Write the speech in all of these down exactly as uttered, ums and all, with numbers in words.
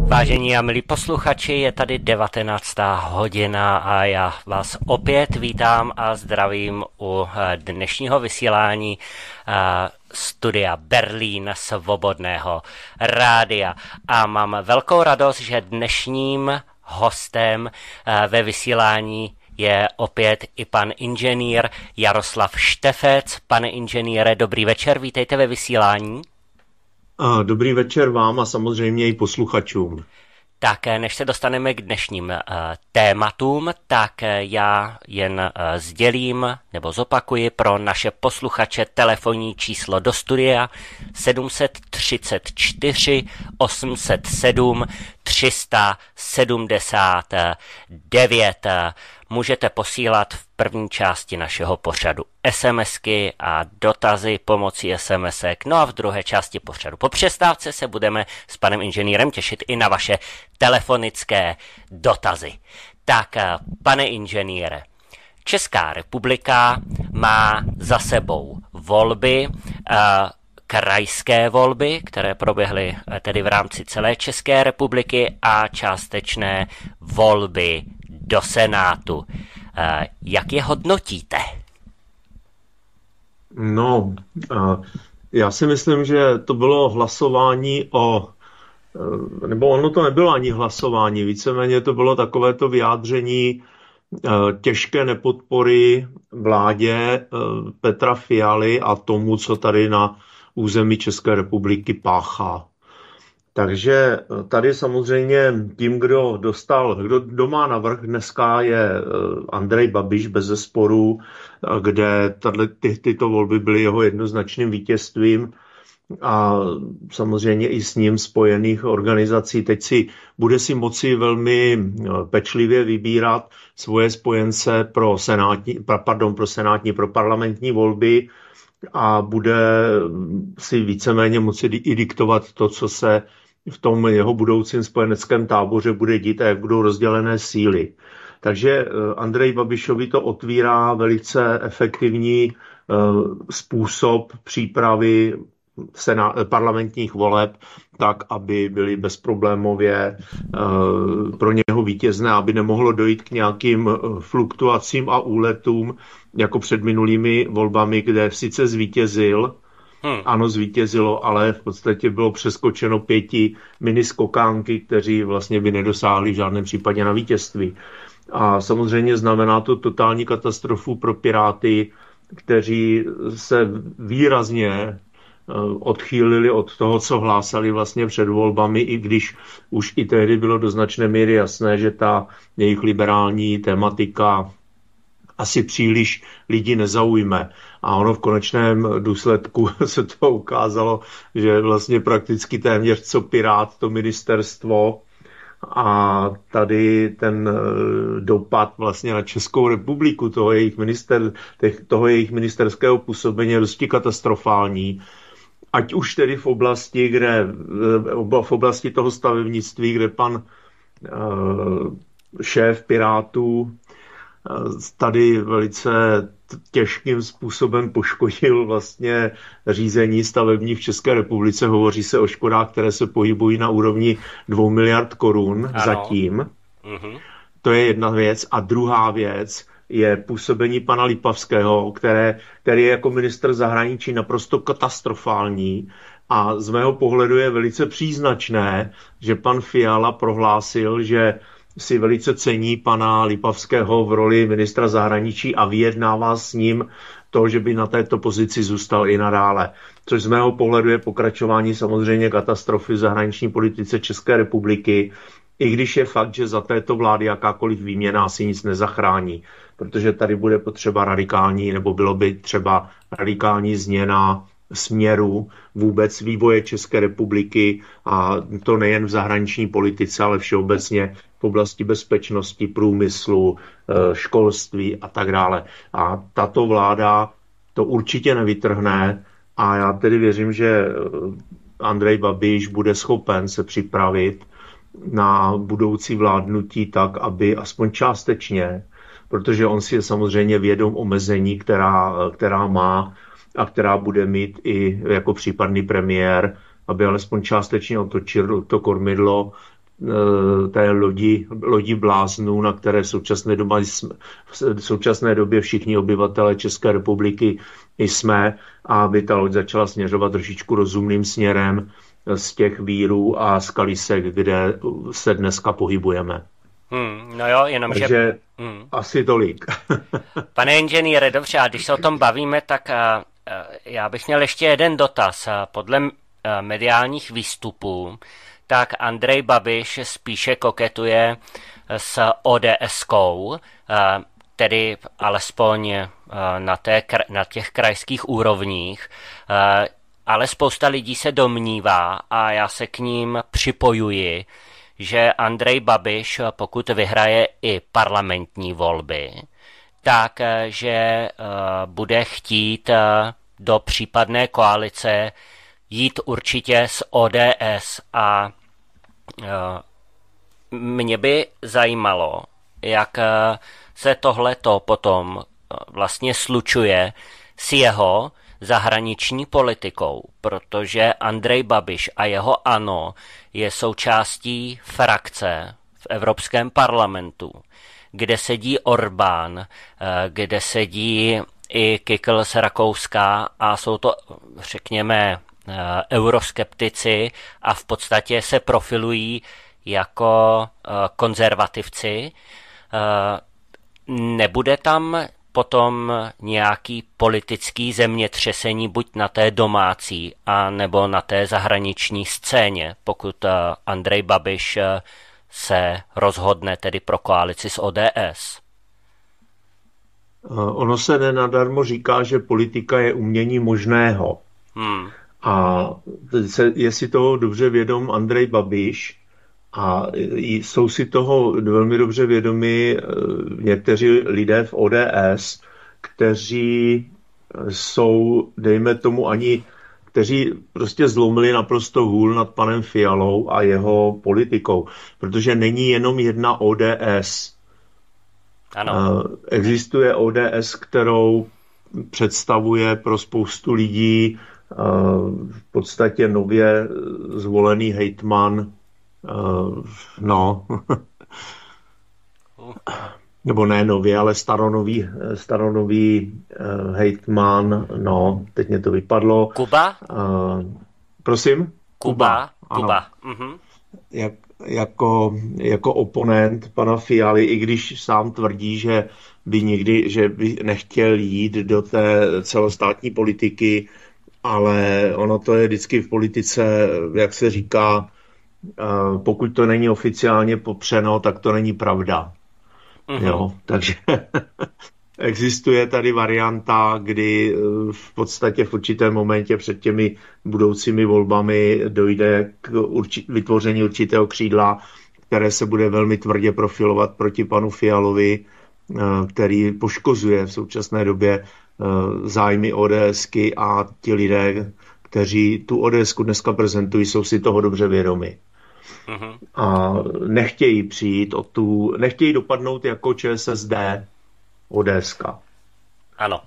Vážení a milí posluchači, je tady devatenáctá hodina a já vás opět vítám a zdravím u dnešního vysílání studia Berlín Svobodného rádia. A mám velkou radost, že dnešním hostem ve vysílání je opět i pan inženýr Jaroslav Štefec. Pane inženýre, dobrý večer, vítejte ve vysílání. Dobrý večer vám a samozřejmě i posluchačům. Tak než se dostaneme k dnešním uh, tématům, tak uh, já jen uh, sdělím nebo zopakuji pro naše posluchače telefonní číslo do studia sedm tři čtyři osm set sedm tři sedmdesát devět. Můžete posílat v první části našeho pořadu SMSky a dotazy pomocí SMSek, no a v druhé části pořadu po přestávce se budeme s panem inženýrem těšit i na vaše telefonické dotazy. Tak, pane inženýre, Česká republika má za sebou volby, krajské volby, které proběhly tedy v rámci celé České republiky a částečné volby do Senátu. Jak je hodnotíte? No, já si myslím, že to bylo hlasování o, nebo ono to nebylo ani hlasování, víceméně to bylo takovéto vyjádření těžké nepodpory vládě Petra Fialy a tomu, co tady na území České republiky páchá. Takže tady samozřejmě tím, kdo dostal, kdo, kdo má navrch dneska, je Andrej Babiš bezesporu, kde tato, ty, tyto volby byly jeho jednoznačným vítězstvím a samozřejmě i s ním spojených organizací. Teď si bude si moci velmi pečlivě vybírat svoje spojence pro senátní, pardon, pro senátní, pro parlamentní volby a bude si víceméně moci i diktovat to, co se v tom jeho budoucím spojeneckém táboře bude dít a jak budou rozdělené síly. Takže Andrej Babišovi to otvírá velice efektivní způsob přípravy parlamentních voleb, tak, aby byly bezproblémově pro něho vítězné, aby nemohlo dojít k nějakým fluktuacím a úletům, jako před minulými volbami, kde sice zvítězil, Hmm. Ano, zvítězilo, ale v podstatě bylo přeskočeno pěti miniskokánky, kteří vlastně by nedosáhli v žádném případě na vítězství. A samozřejmě znamená to totální katastrofu pro Piráty, kteří se výrazně odchýlili od toho, co hlásali vlastně před volbami, i když už i tehdy bylo do značné míry jasné, že ta jejich liberální tematika asi příliš lidi nezaujme. A ono v konečném důsledku se to ukázalo, že vlastně prakticky téměř co Pirát, to ministerstvo a tady ten dopad vlastně na Českou republiku, toho jejich, minister, toho jejich ministerského působení je dosti katastrofální. Ať už tedy v oblasti, kde, v oblasti toho stavebnictví, kde pan šéf Pirátů tady velice těžkým způsobem poškodil vlastně řízení stavební v České republice. Hovoří se o škodách, které se pohybují na úrovni dvou miliard korun ano. zatím. Mm-hmm. To je jedna věc. A druhá věc je působení pana Lipavského, které, který je jako ministr zahraničí naprosto katastrofální. A z mého pohledu je velice příznačné, že pan Fiala prohlásil, že si velice cení pana Lipavského v roli ministra zahraničí a vyjednává s ním to, že by na této pozici zůstal i nadále. Což z mého pohledu je pokračování samozřejmě katastrofy v zahraniční politice České republiky, i když je fakt, že za této vlády jakákoliv výměna asi nic nezachrání, protože tady bude potřeba radikální, nebo bylo by třeba radikální změna směru vůbec vývoje České republiky, a to nejen v zahraniční politice, ale všeobecně v oblasti bezpečnosti, průmyslu, školství a tak dále. A tato vláda to určitě nevytrhne a já tedy věřím, že Andrej Babiš bude schopen se připravit na budoucí vládnutí tak, aby aspoň částečně, protože on si je samozřejmě vědom omezení, která, která má a která bude mít i jako případný premiér, aby alespoň částečně otočil to kormidlo té lodi, lodi bláznů, na které v současné, doba jsme, v současné době všichni obyvatelé České republiky jsme, a aby ta loď začala směřovat trošičku rozumným směrem z těch vírů a skalisek, kde se dneska pohybujeme. Hmm, no jo, jenom Takže že... Hmm. asi tolik. Pane inženýre, dobře, a když se o tom bavíme, tak a, a, já bych měl ještě jeden dotaz. A podle a, mediálních výstupů, tak Andrej Babiš spíše koketuje s ODSkou, a, tedy alespoň a, na, té, na těch krajských úrovních, a, ale spousta lidí se domnívá, a já se k ním připojuji, že Andrej Babiš, pokud vyhraje i parlamentní volby, tak že bude chtít do případné koalice jít určitě s O D S, a mě by zajímalo, jak se tohleto potom vlastně slučuje s jeho zahraniční politikou, protože Andrej Babiš a jeho ANO je součástí frakce v Evropském parlamentu, kde sedí Orbán, kde sedí i Kickel z Rakouska, a jsou to, řekněme, euroskeptici a v podstatě se profilují jako konzervativci. Nebude tam potom nějaký politický zemětřesení buď na té domácí a nebo na té zahraniční scéně, pokud Andrej Babiš se rozhodne tedy pro koalici s O D S? Ono se nenadarmo říká, že politika je umění možného. Hmm. A je si toho dobře vědom Andrej Babiš, a jsou si toho velmi dobře vědomi někteří lidé v O D S, kteří jsou, dejme tomu, ani, kteří prostě zlomili naprosto hůl nad panem Fialou a jeho politikou. Protože není jenom jedna O D S. Ano. Existuje O D S, kterou představuje pro spoustu lidí v podstatě nově zvolený hejtman. Uh, no, nebo ne nový, ale staronový, staronový uh, hejtman, no, teď mě to vypadlo. Kuba? Uh, prosím? Kuba, Kuba. Uh-huh. Jak, jako, jako oponent pana Fialy, i když sám tvrdí, že by nikdy, že by nechtěl jít do té celostátní politiky, ale ono to je vždycky v politice, jak se říká, pokud to není oficiálně popřeno, tak to není pravda. Uh-huh. Jo, takže existuje tady varianta, kdy v podstatě v určitém momentě před těmi budoucími volbami dojde k urči- vytvoření určitého křídla, které se bude velmi tvrdě profilovat proti panu Fialovi, který poškozuje v současné době zájmy ODSky, a ti lidé, kteří tu ODSku dneska prezentují, jsou si toho dobře vědomi. Uh-huh. A nechtějí přijít o tu, nechtějí dopadnout jako ČSSD ODSka. Ano.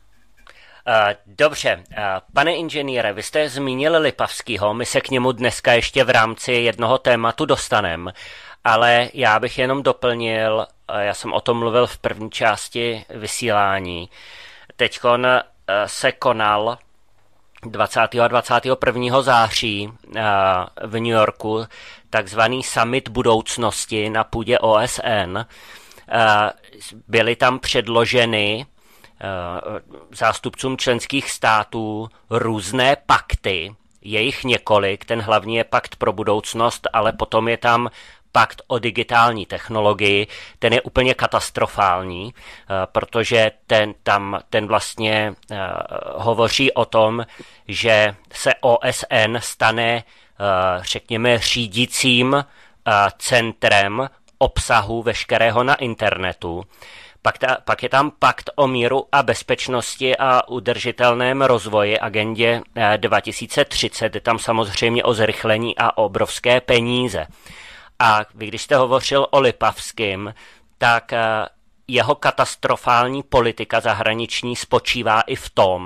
Dobře, pane inženýre, vy jste zmínil Lipavskýho, my se k němu dneska ještě v rámci jednoho tématu dostaneme, ale já bych jenom doplnil, já jsem o tom mluvil v první části vysílání. Teďkon se konal dvacátého a dvacátého prvního září v New Yorku takzvaný summit budoucnosti na půdě O S N. Byly tam předloženy zástupcům členských států různé pakty, je jich několik, ten hlavní je pakt pro budoucnost, ale potom je tam pakt o digitální technologii, ten je úplně katastrofální, protože ten, tam, ten vlastně hovoří o tom, že se O S N stane, řekněme, řídícím centrem obsahu veškerého na internetu. Pak, ta, pak je tam pakt o míru a bezpečnosti a udržitelném rozvoji agendě dva tisíce třicet, je tam samozřejmě o zrychlení a obrovské peníze. A vy, když jste hovořil o Lipavském, tak jeho katastrofální politika zahraniční spočívá i v tom,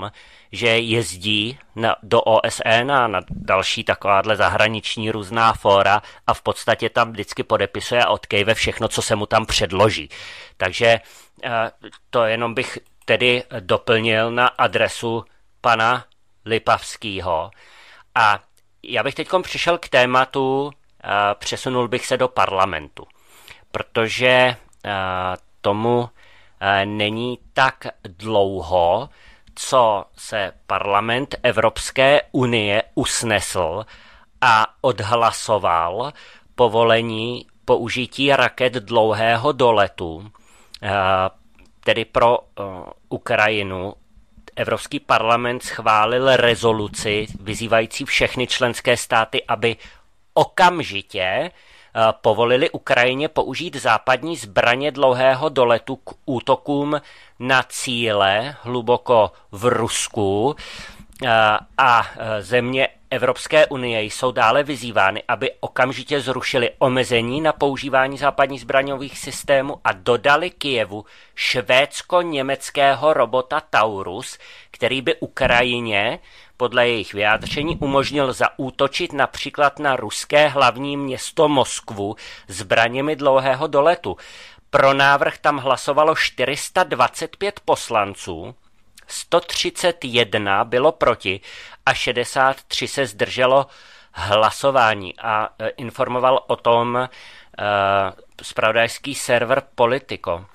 že jezdí na, do O S N a na další takováhle zahraniční různá fóra a v podstatě tam vždycky podepisuje a odkejve všechno, co se mu tam předloží. Takže to jenom bych tedy doplnil na adresu pana Lipavského. A já bych teď přišel k tématu, přesunul bych se do parlamentu, protože tomu není tak dlouho, co se parlament Evropské unie usnesl a odhlasoval povolení použití raket dlouhého doletu, tedy pro Ukrajinu. Evropský parlament schválil rezoluci vyzývající všechny členské státy, aby okamžitě povolili Ukrajině použít západní zbraně dlouhého doletu k útokům na cíle hluboko v Rusku, a země Evropské unie jsou dále vyzývány, aby okamžitě zrušili omezení na používání západních zbraňových systémů a dodali Kyjevu švédsko-německého robota Taurus, který by Ukrajině podle jejich vyjádření umožnil zaútočit například na ruské hlavní město Moskvu zbraněmi dlouhého doletu. Pro návrh tam hlasovalo čtyři sta dvacet pět poslanců, sto třicet jedna bylo proti a šedesát tři se zdrželo hlasování. A informoval o tom uh, zpravodajský server Politico. Uh,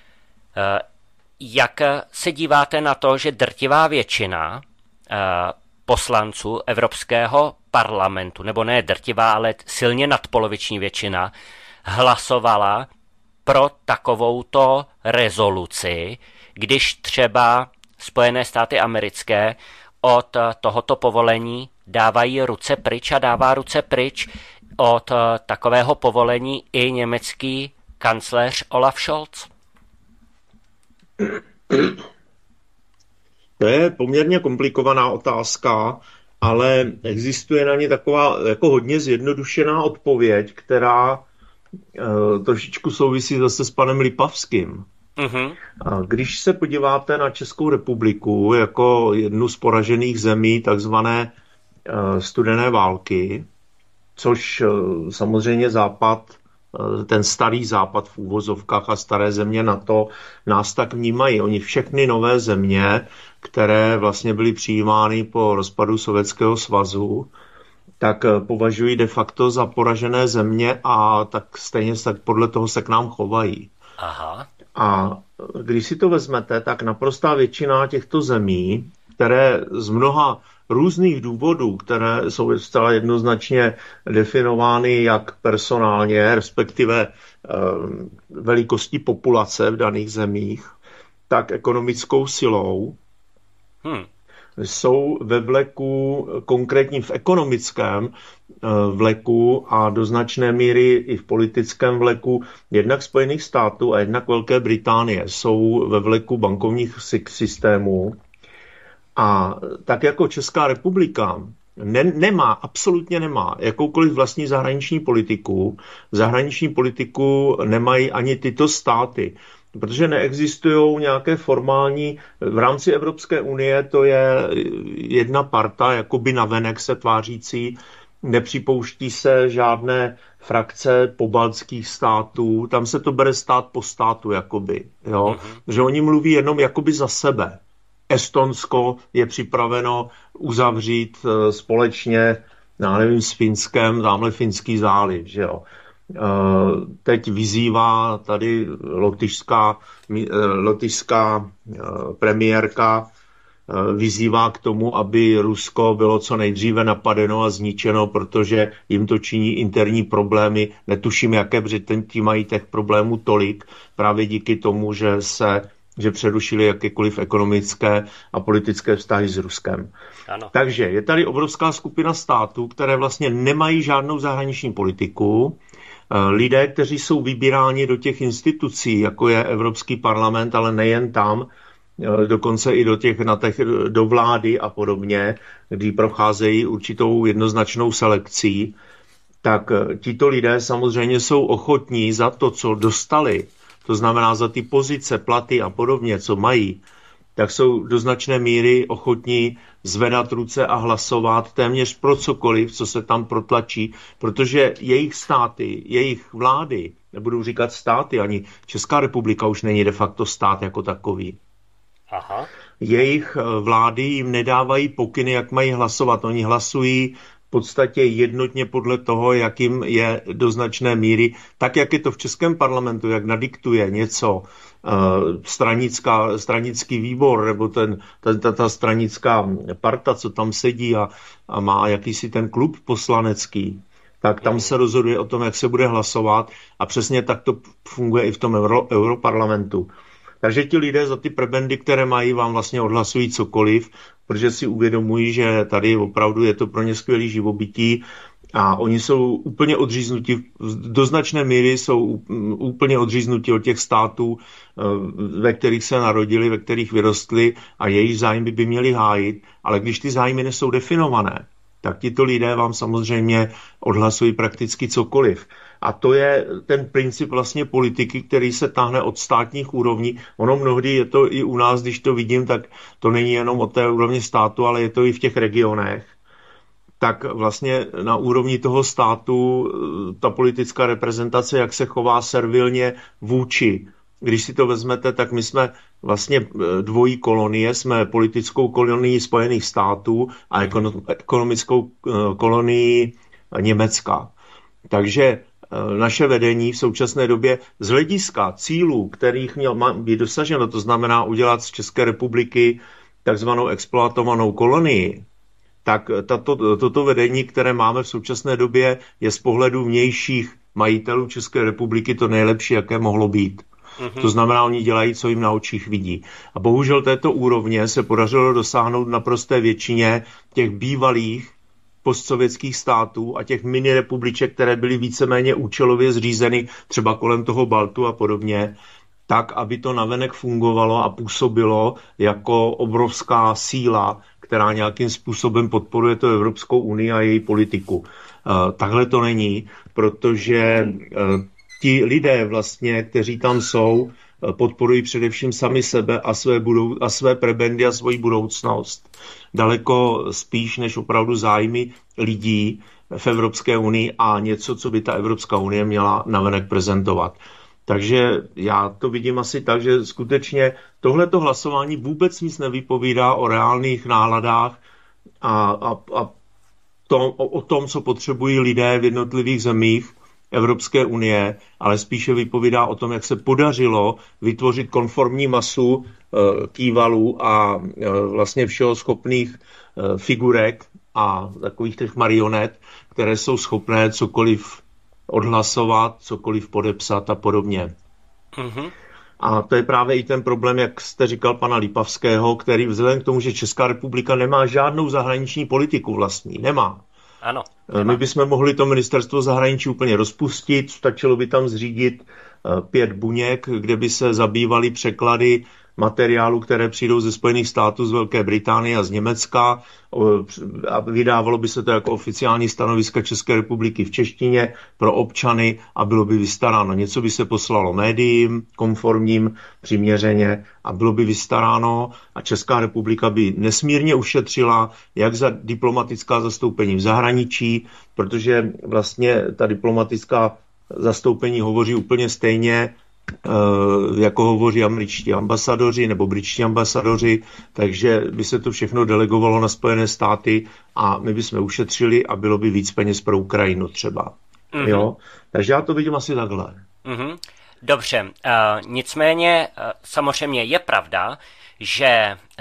jak se díváte na to, že drtivá většina uh, poslanců Evropského parlamentu, nebo ne drtivá, ale silně nadpoloviční většina, hlasovala pro takovouto rezoluci, když třeba Spojené státy americké od tohoto povolení dávají ruce pryč a dává ruce pryč od takového povolení i německý kancléř Olaf Scholz? To je poměrně komplikovaná otázka, ale existuje na ně taková jako hodně zjednodušená odpověď, která uh, trošičku souvisí zase s panem Lipavským. Mm-hmm. Když se podíváte na Českou republiku jako jednu z poražených zemí takzvané studené války, což samozřejmě Západ, ten starý Západ v úvozovkách a staré země NATO nás tak vnímají. Oni všechny nové země, které vlastně byly přijímány po rozpadu Sovětského svazu, tak považují de facto za poražené země a tak stejně tak podle toho se k nám chovají. Aha. A když si to vezmete, tak naprostá většina těchto zemí, které z mnoha různých důvodů, které jsou zcela jednoznačně definovány jak personálně, respektive e, velikostí populace v daných zemích, tak ekonomickou silou, hmm. jsou ve vleku, konkrétně v ekonomickém vleku a do značné míry i v politickém vleku jednak Spojených států a jednak Velké Británie. Jsou ve vleku bankovních systémů. A tak jako Česká republika ne, nemá, absolutně nemá jakoukoliv vlastní zahraniční politiku, zahraniční politiku nemají ani tyto státy. Protože neexistují nějaké formální, v rámci Evropské unie to je jedna parta, jakoby navenek se tvářící, nepřipouští se žádné frakce pobaltských států, tam se to bere stát po státu, jakoby, jo, mm-hmm. že oni mluví jenom jakoby za sebe. Estonsko je připraveno uzavřít uh, společně, já nevím, s Finskem, tamhle Finský záliv, že jo. Teď vyzývá tady lotyšská, lotyšská premiérka, vyzývá k tomu, aby Rusko bylo co nejdříve napadeno a zničeno, protože jim to činí interní problémy. Netuším, jaké, protože tí mají těch problémů tolik, právě díky tomu, že se že přerušili jakékoliv ekonomické a politické vztahy s Ruskem. Ano. Takže je tady obrovská skupina států, které vlastně nemají žádnou zahraniční politiku. Lidé, kteří jsou vybíráni do těch institucí, jako je Evropský parlament, ale nejen tam, dokonce i do těch, na těch, do vlády a podobně, kdy procházejí určitou jednoznačnou selekcí, tak tito lidé samozřejmě jsou ochotní za to, co dostali, to znamená za ty pozice, platy a podobně, co mají, tak jsou do značné míry ochotní zvedat ruce a hlasovat téměř pro cokoliv, co se tam protlačí, protože jejich státy, jejich vlády, nebudu říkat státy, ani Česká republika už není de facto stát jako takový. Aha. Jejich vlády jim nedávají pokyny, jak mají hlasovat. Oni hlasují v podstatě jednotně podle toho, jak jim je do značné míry, tak jak je to v Českém parlamentu, jak nadiktuje něco stranická, stranický výbor nebo ten, ta, ta stranická parta, co tam sedí a, a má jakýsi ten klub poslanecký, tak tam se rozhoduje o tom, jak se bude hlasovat a přesně tak to funguje i v tom Euro, Europarlamentu. Takže ti lidé za ty prebendy, které mají, vám vlastně odhlasují cokoliv, protože si uvědomují, že tady opravdu je to pro ně skvělý živobytí a oni jsou úplně odříznutí, do značné míry jsou úplně odříznutí od těch států, ve kterých se narodili, ve kterých vyrostli a jejich zájmy by měli hájit, ale když ty zájmy nejsou definované, tak tito lidé vám samozřejmě odhlasují prakticky cokoliv. A to je ten princip vlastně politiky, který se táhne od státních úrovní. Ono mnohdy je to i u nás, když to vidím, tak to není jenom od té úrovni státu, ale je to i v těch regionech. Tak vlastně na úrovni toho státu ta politická reprezentace, jak se chová servilně vůči. Když si to vezmete, tak my jsme vlastně dvojí kolonie, jsme politickou kolonií Spojených států a ekonomickou kolonií Německa. Takže naše vedení v současné době z hlediska cílů, kterých měl být dosaženo, to znamená udělat z České republiky takzvanou exploatovanou kolonii, tak tato, toto vedení, které máme v současné době, je z pohledu vnějších majitelů České republiky to nejlepší, jaké mohlo být. Mm-hmm. To znamená, oni dělají, co jim na očích vidí. A bohužel této úrovně se podařilo dosáhnout naprosté většině těch bývalých postsovětských států a těch minirepubliček, které byly víceméně účelově zřízeny třeba kolem toho Baltu a podobně, tak, aby to navenek fungovalo a působilo jako obrovská síla, která nějakým způsobem podporuje to Evropskou unii a její politiku. Takhle to není, protože ti lidé vlastně, kteří tam jsou, podporují především sami sebe a své, budou, a své prebendy a svoji budoucnost. Daleko spíš než opravdu zájmy lidí v Evropské unii a něco, co by ta Evropská unie měla navenek prezentovat. Takže já to vidím asi tak, že skutečně tohleto hlasování vůbec nic nevypovídá o reálných náladách a, a, a tom, o, o tom, co potřebují lidé v jednotlivých zemích Evropské unie, ale spíše vypovídá o tom, jak se podařilo vytvořit konformní masu e, kývalů a e, vlastně všeho schopných e, figurek a takových těch marionet, které jsou schopné cokoliv odhlasovat, cokoliv podepsat a podobně. Mm-hmm. A to je právě i ten problém, jak jste říkal, pana Lipavského, který vzhledem k tomu, že Česká republika nemá žádnou zahraniční politiku vlastní, nemá. Ano. My bychom mohli to ministerstvo zahraničí úplně rozpustit, stačilo by tam zřídit pět buněk, kde by se zabývaly překlady materiálu, které přijdou ze Spojených států, z Velké Británie a z Německa a vydávalo by se to jako oficiální stanoviska České republiky v češtině pro občany a bylo by vystaráno. Něco by se poslalo médiím, konformním, přiměřeně a bylo by vystaráno a Česká republika by nesmírně ušetřila jak za diplomatická zastoupení v zahraničí, protože vlastně ta diplomatická zastoupení hovoří úplně stejně, jako hovoří američtí ambasadoři nebo britští ambasadoři, takže by se to všechno delegovalo na Spojené státy a my bychom ušetřili a bylo by víc peněz pro Ukrajinu třeba. Mm-hmm. Jo? Takže já to vidím asi takhle. Mm-hmm. Dobře, uh, nicméně uh, samozřejmě je pravda, že uh,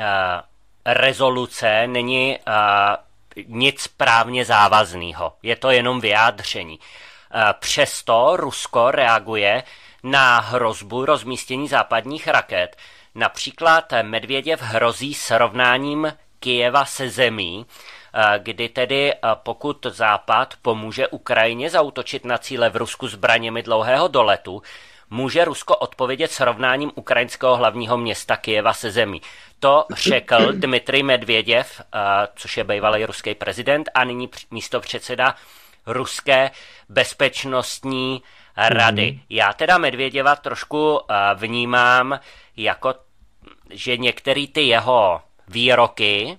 rezoluce není uh, nic právně závazného. Je to jenom vyjádření. Uh, přesto Rusko reaguje na hrozbu rozmístění západních raket. Například Medvěděv hrozí srovnáním Kyjeva se zemí, kdy tedy pokud Západ pomůže Ukrajině zaútočit na cíle v Rusku zbraněmi dlouhého doletu, může Rusko odpovědět srovnáním ukrajinského hlavního města Kyjeva se zemí. To řekl Dmitrij Medvěděv, což je bývalý ruský prezident a nyní místopředseda ruské bezpečnostní rady. Já teda Medvěděva trošku vnímám jako že některé ty jeho výroky,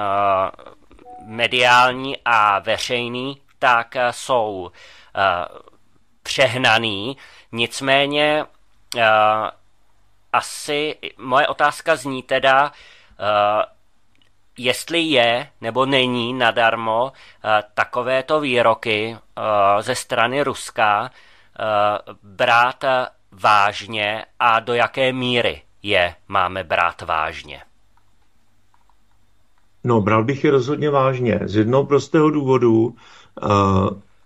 mediální a veřejný, tak jsou přehnaný. Nicméně asi moje otázka zní teda, jestli je nebo není nadarmo takovéto výroky ze strany Ruska brát vážně a do jaké míry je máme brát vážně. No, bral bych je rozhodně vážně. Z jednoho prostého důvodu uh,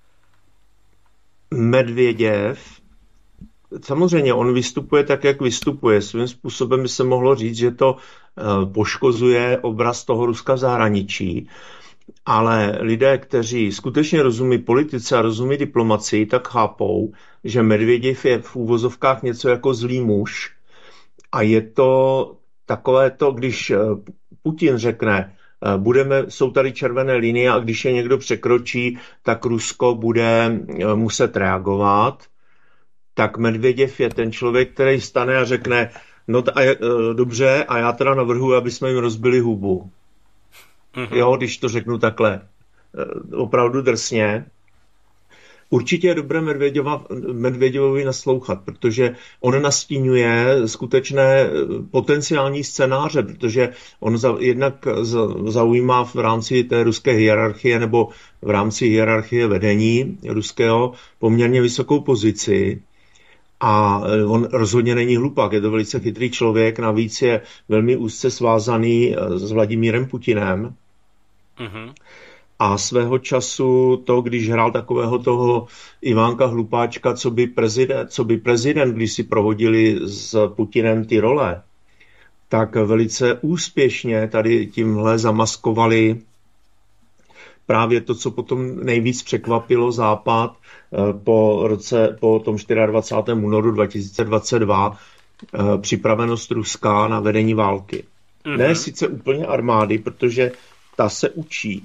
Medvěděv, samozřejmě on vystupuje tak, jak vystupuje. Svým způsobem by se mohlo říct, že to uh, poškozuje obraz toho Ruska v zahraničí. Ale lidé, kteří skutečně rozumí politice a rozumí diplomacii, tak chápou, že Medvěděv je v úvozovkách něco jako zlý muž. A je to takové to, když Putin řekne, budeme, jsou tady červené linie a když je někdo překročí, tak Rusko bude muset reagovat, tak Medvěděv je ten člověk, který stane a řekne, no a je, dobře, a já teda navrhuji, aby jsme jim rozbili hubu. Mm-hmm. Jo, když to řeknu takhle opravdu drsně. Určitě je dobré Medvěděvovi naslouchat, protože on nastínuje skutečné potenciální scénáře, protože on za, jednak zaujímá v rámci té ruské hierarchie nebo v rámci hierarchie vedení ruského poměrně vysokou pozici a on rozhodně není hlupák, je to velice chytrý člověk, navíc je velmi úzce svázaný s Vladimírem Putinem. Mhm. A svého času to, když hrál takového toho Ivánka Hlupáčka, co by prezident, co by prezident, když si provodili s Putinem ty role, tak velice úspěšně tady tímhle zamaskovali právě to, co potom nejvíc překvapilo Západ po roce, po tom dvacátého čtvrtého únoru dva tisíce dvacet dva, připravenost Ruska na vedení války. Mm-hmm. Ne sice úplně armády, protože ta se učí.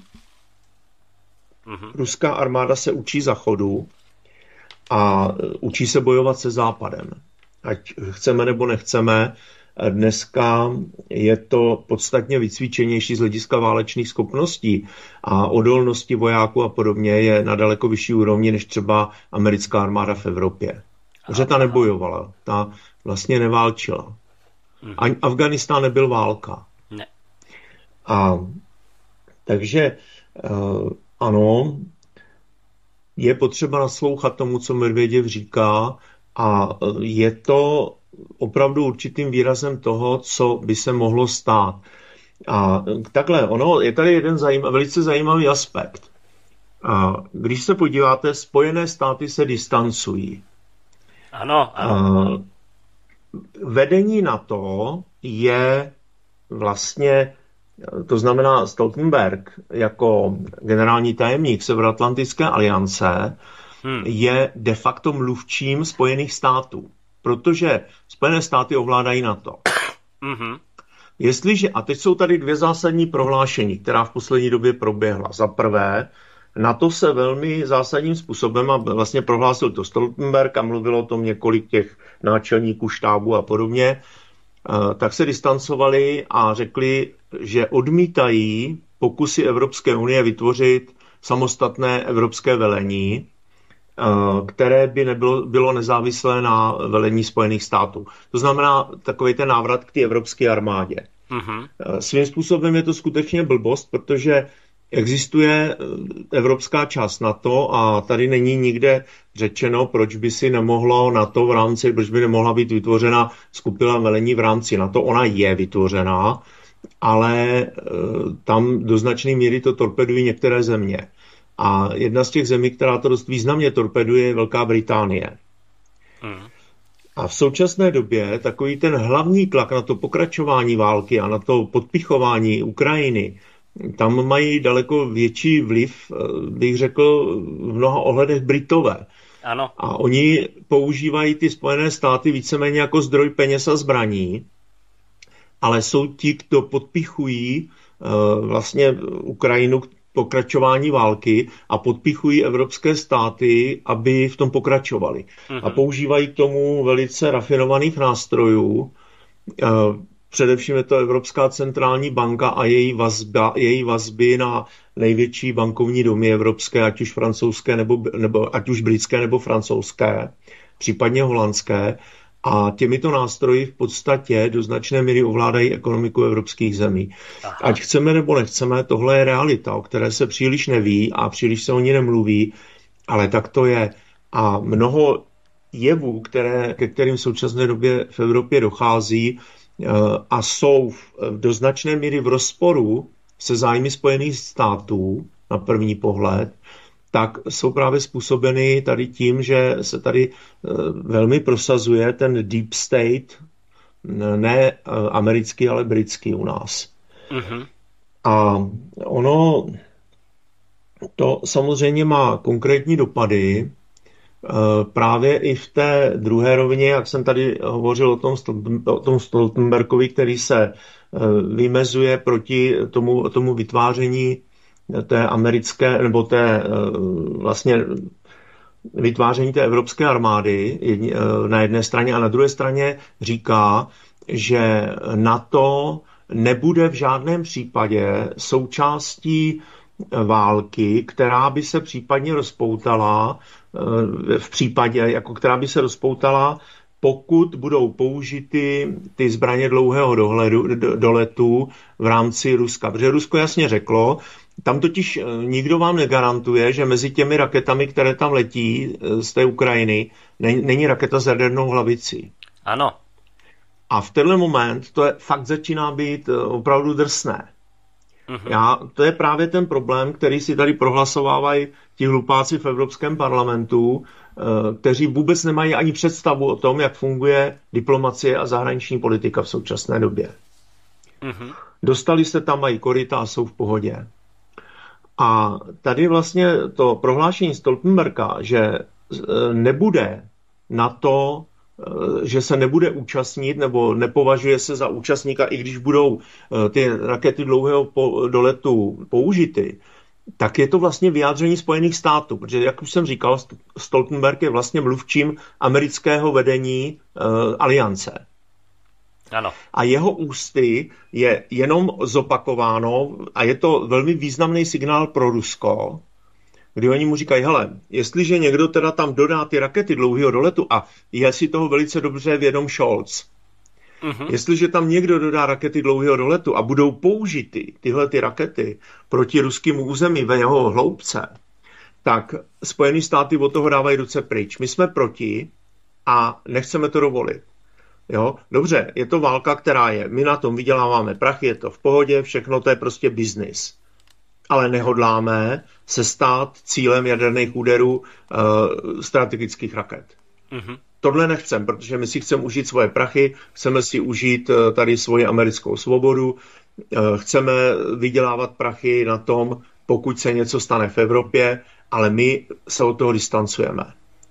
Ruská armáda se učí zachodu a učí se bojovat se Západem. Ať chceme nebo nechceme, dneska je to podstatně vycvičenější z hlediska válečných schopností a odolnosti vojáků a podobně je na daleko vyšší úrovni než třeba americká armáda v Evropě. Protože ta nebojovala, ta vlastně neválčila. Ani Afganistán nebyl válka. Ne. A takže uh, ano, je potřeba naslouchat tomu, co Medvěděv říká a je to opravdu určitým výrazem toho, co by se mohlo stát. A takhle, ono, je tady jeden zajímav, velice zajímavý aspekt. A když se podíváte, Spojené státy se distancují. Ano, ano. A vedení NATO je vlastně, to znamená Stoltenberg jako generální tajemník Severoatlantické aliance hmm. je de facto mluvčím Spojených států, protože Spojené státy ovládají NATO. Mm-hmm. Jestliže, a teď jsou tady dvě zásadní prohlášení, která v poslední době proběhla. Za prvé, NATO se velmi zásadním způsobem, a vlastně prohlásil to Stoltenberg a mluvilo o tom několik těch náčelníků štábu a podobně, tak se distancovali a řekli, že odmítají pokusy Evropské unie vytvořit samostatné evropské velení, které by nebylo bylo nezávislé na velení Spojených států. To znamená takový ten návrat k té evropské armádě. Mm-hmm. Svým způsobem je to skutečně blbost, protože existuje evropská část NATO a tady není nikde řečeno, proč by si nemohlo NATO v rámci, proč by nemohla být vytvořena skupina velení v rámci NATO. Ona je vytvořená, ale tam do značné míry to torpedují některé země. A jedna z těch zemí, která to dost významně torpeduje, je Velká Británie. Hmm. A v současné době takový ten hlavní tlak na to pokračování války a na to podpichování Ukrajiny, tam mají daleko větší vliv, bych řekl, v mnoha ohledech Britové. Ano. A oni používají ty Spojené státy víceméně jako zdroj peněz a zbraní, ale jsou ti, kdo podpichují uh, vlastně Ukrajinu pokračování války a podpichují evropské státy, aby v tom pokračovali. Mm-hmm. A používají k tomu velice rafinovaných nástrojů. Především je to Evropská centrální banka a její, vazba, její vazby na největší bankovní domy evropské, ať už francouzské, nebo, nebo ať už britské, nebo francouzské, případně holandské. A těmito nástroji v podstatě do značné míry ovládají ekonomiku evropských zemí. Aha. Ať chceme nebo nechceme, tohle je realita, o které se příliš neví a příliš se o ní nemluví, ale tak to je. A mnoho jevů, které, ke kterým v současné době v Evropě dochází a jsou do značné míry v rozporu se zájmy Spojených států na první pohled, tak jsou právě způsobeny tady tím, že se tady velmi prosazuje ten deep state, ne americký, ale britský u nás. Mm-hmm. A ono to samozřejmě má konkrétní dopady právě i v té druhé rovině, jak jsem tady hovořil o tom, o tom Stoltenbergovi, který se vymezuje proti tomu, tomu vytváření té americké, nebo té vlastně vytváření té evropské armády na jedné straně a na druhé straně říká, že NATO nebude v žádném případě součástí války, která by se případně rozpoutala v případě, jako která by se rozpoutala, pokud budou použity ty zbraně dlouhého dohledu, doletu v rámci Ruska. Protože Rusko jasně řeklo, tam totiž nikdo vám negarantuje, že mezi těmi raketami, které tam letí z té Ukrajiny, není raketa s jadernou hlavicí. Ano. A v tenhle moment to je, fakt začíná být opravdu drsné. Já, to je právě ten problém, který si tady prohlasovávají ti hlupáci v Evropském parlamentu, kteří vůbec nemají ani představu o tom, jak funguje diplomacie a zahraniční politika v současné době. Mm-hmm. Dostali se tam, mají koryta a jsou v pohodě. A tady vlastně to prohlášení Stoltenberga, že nebude na to, že se nebude účastnit nebo nepovažuje se za účastníka, i když budou ty rakety dlouhého doletu použity, tak je to vlastně vyjádření Spojených států, protože, jak už jsem říkal, Stoltenberg je vlastně mluvčím amerického vedení uh, aliance. Ano. A jeho ústy je jenom zopakováno a je to velmi významný signál pro Rusko, kdy oni mu říkají, hele, jestliže někdo teda tam dodá ty rakety dlouhého doletu, a je si toho velice dobře vědom Scholz, mm-hmm. jestliže tam někdo dodá rakety dlouhého doletu a budou použity tyhle ty rakety proti ruskému území ve jeho hloubce, tak Spojené státy od toho dávají ruce pryč. My jsme proti a nechceme to dovolit. Jo? Dobře, je to válka, která je. My na tom vyděláváme prachy, je to v pohodě, všechno to je prostě biznis. Ale nehodláme se stát cílem jaderných úderů uh, strategických raket. Mm-hmm. Tohle nechcem, protože my si chceme užít svoje prachy, chceme si užít uh, tady svoji americkou svobodu, uh, chceme vydělávat prachy na tom, pokud se něco stane v Evropě, ale my se od toho distancujeme.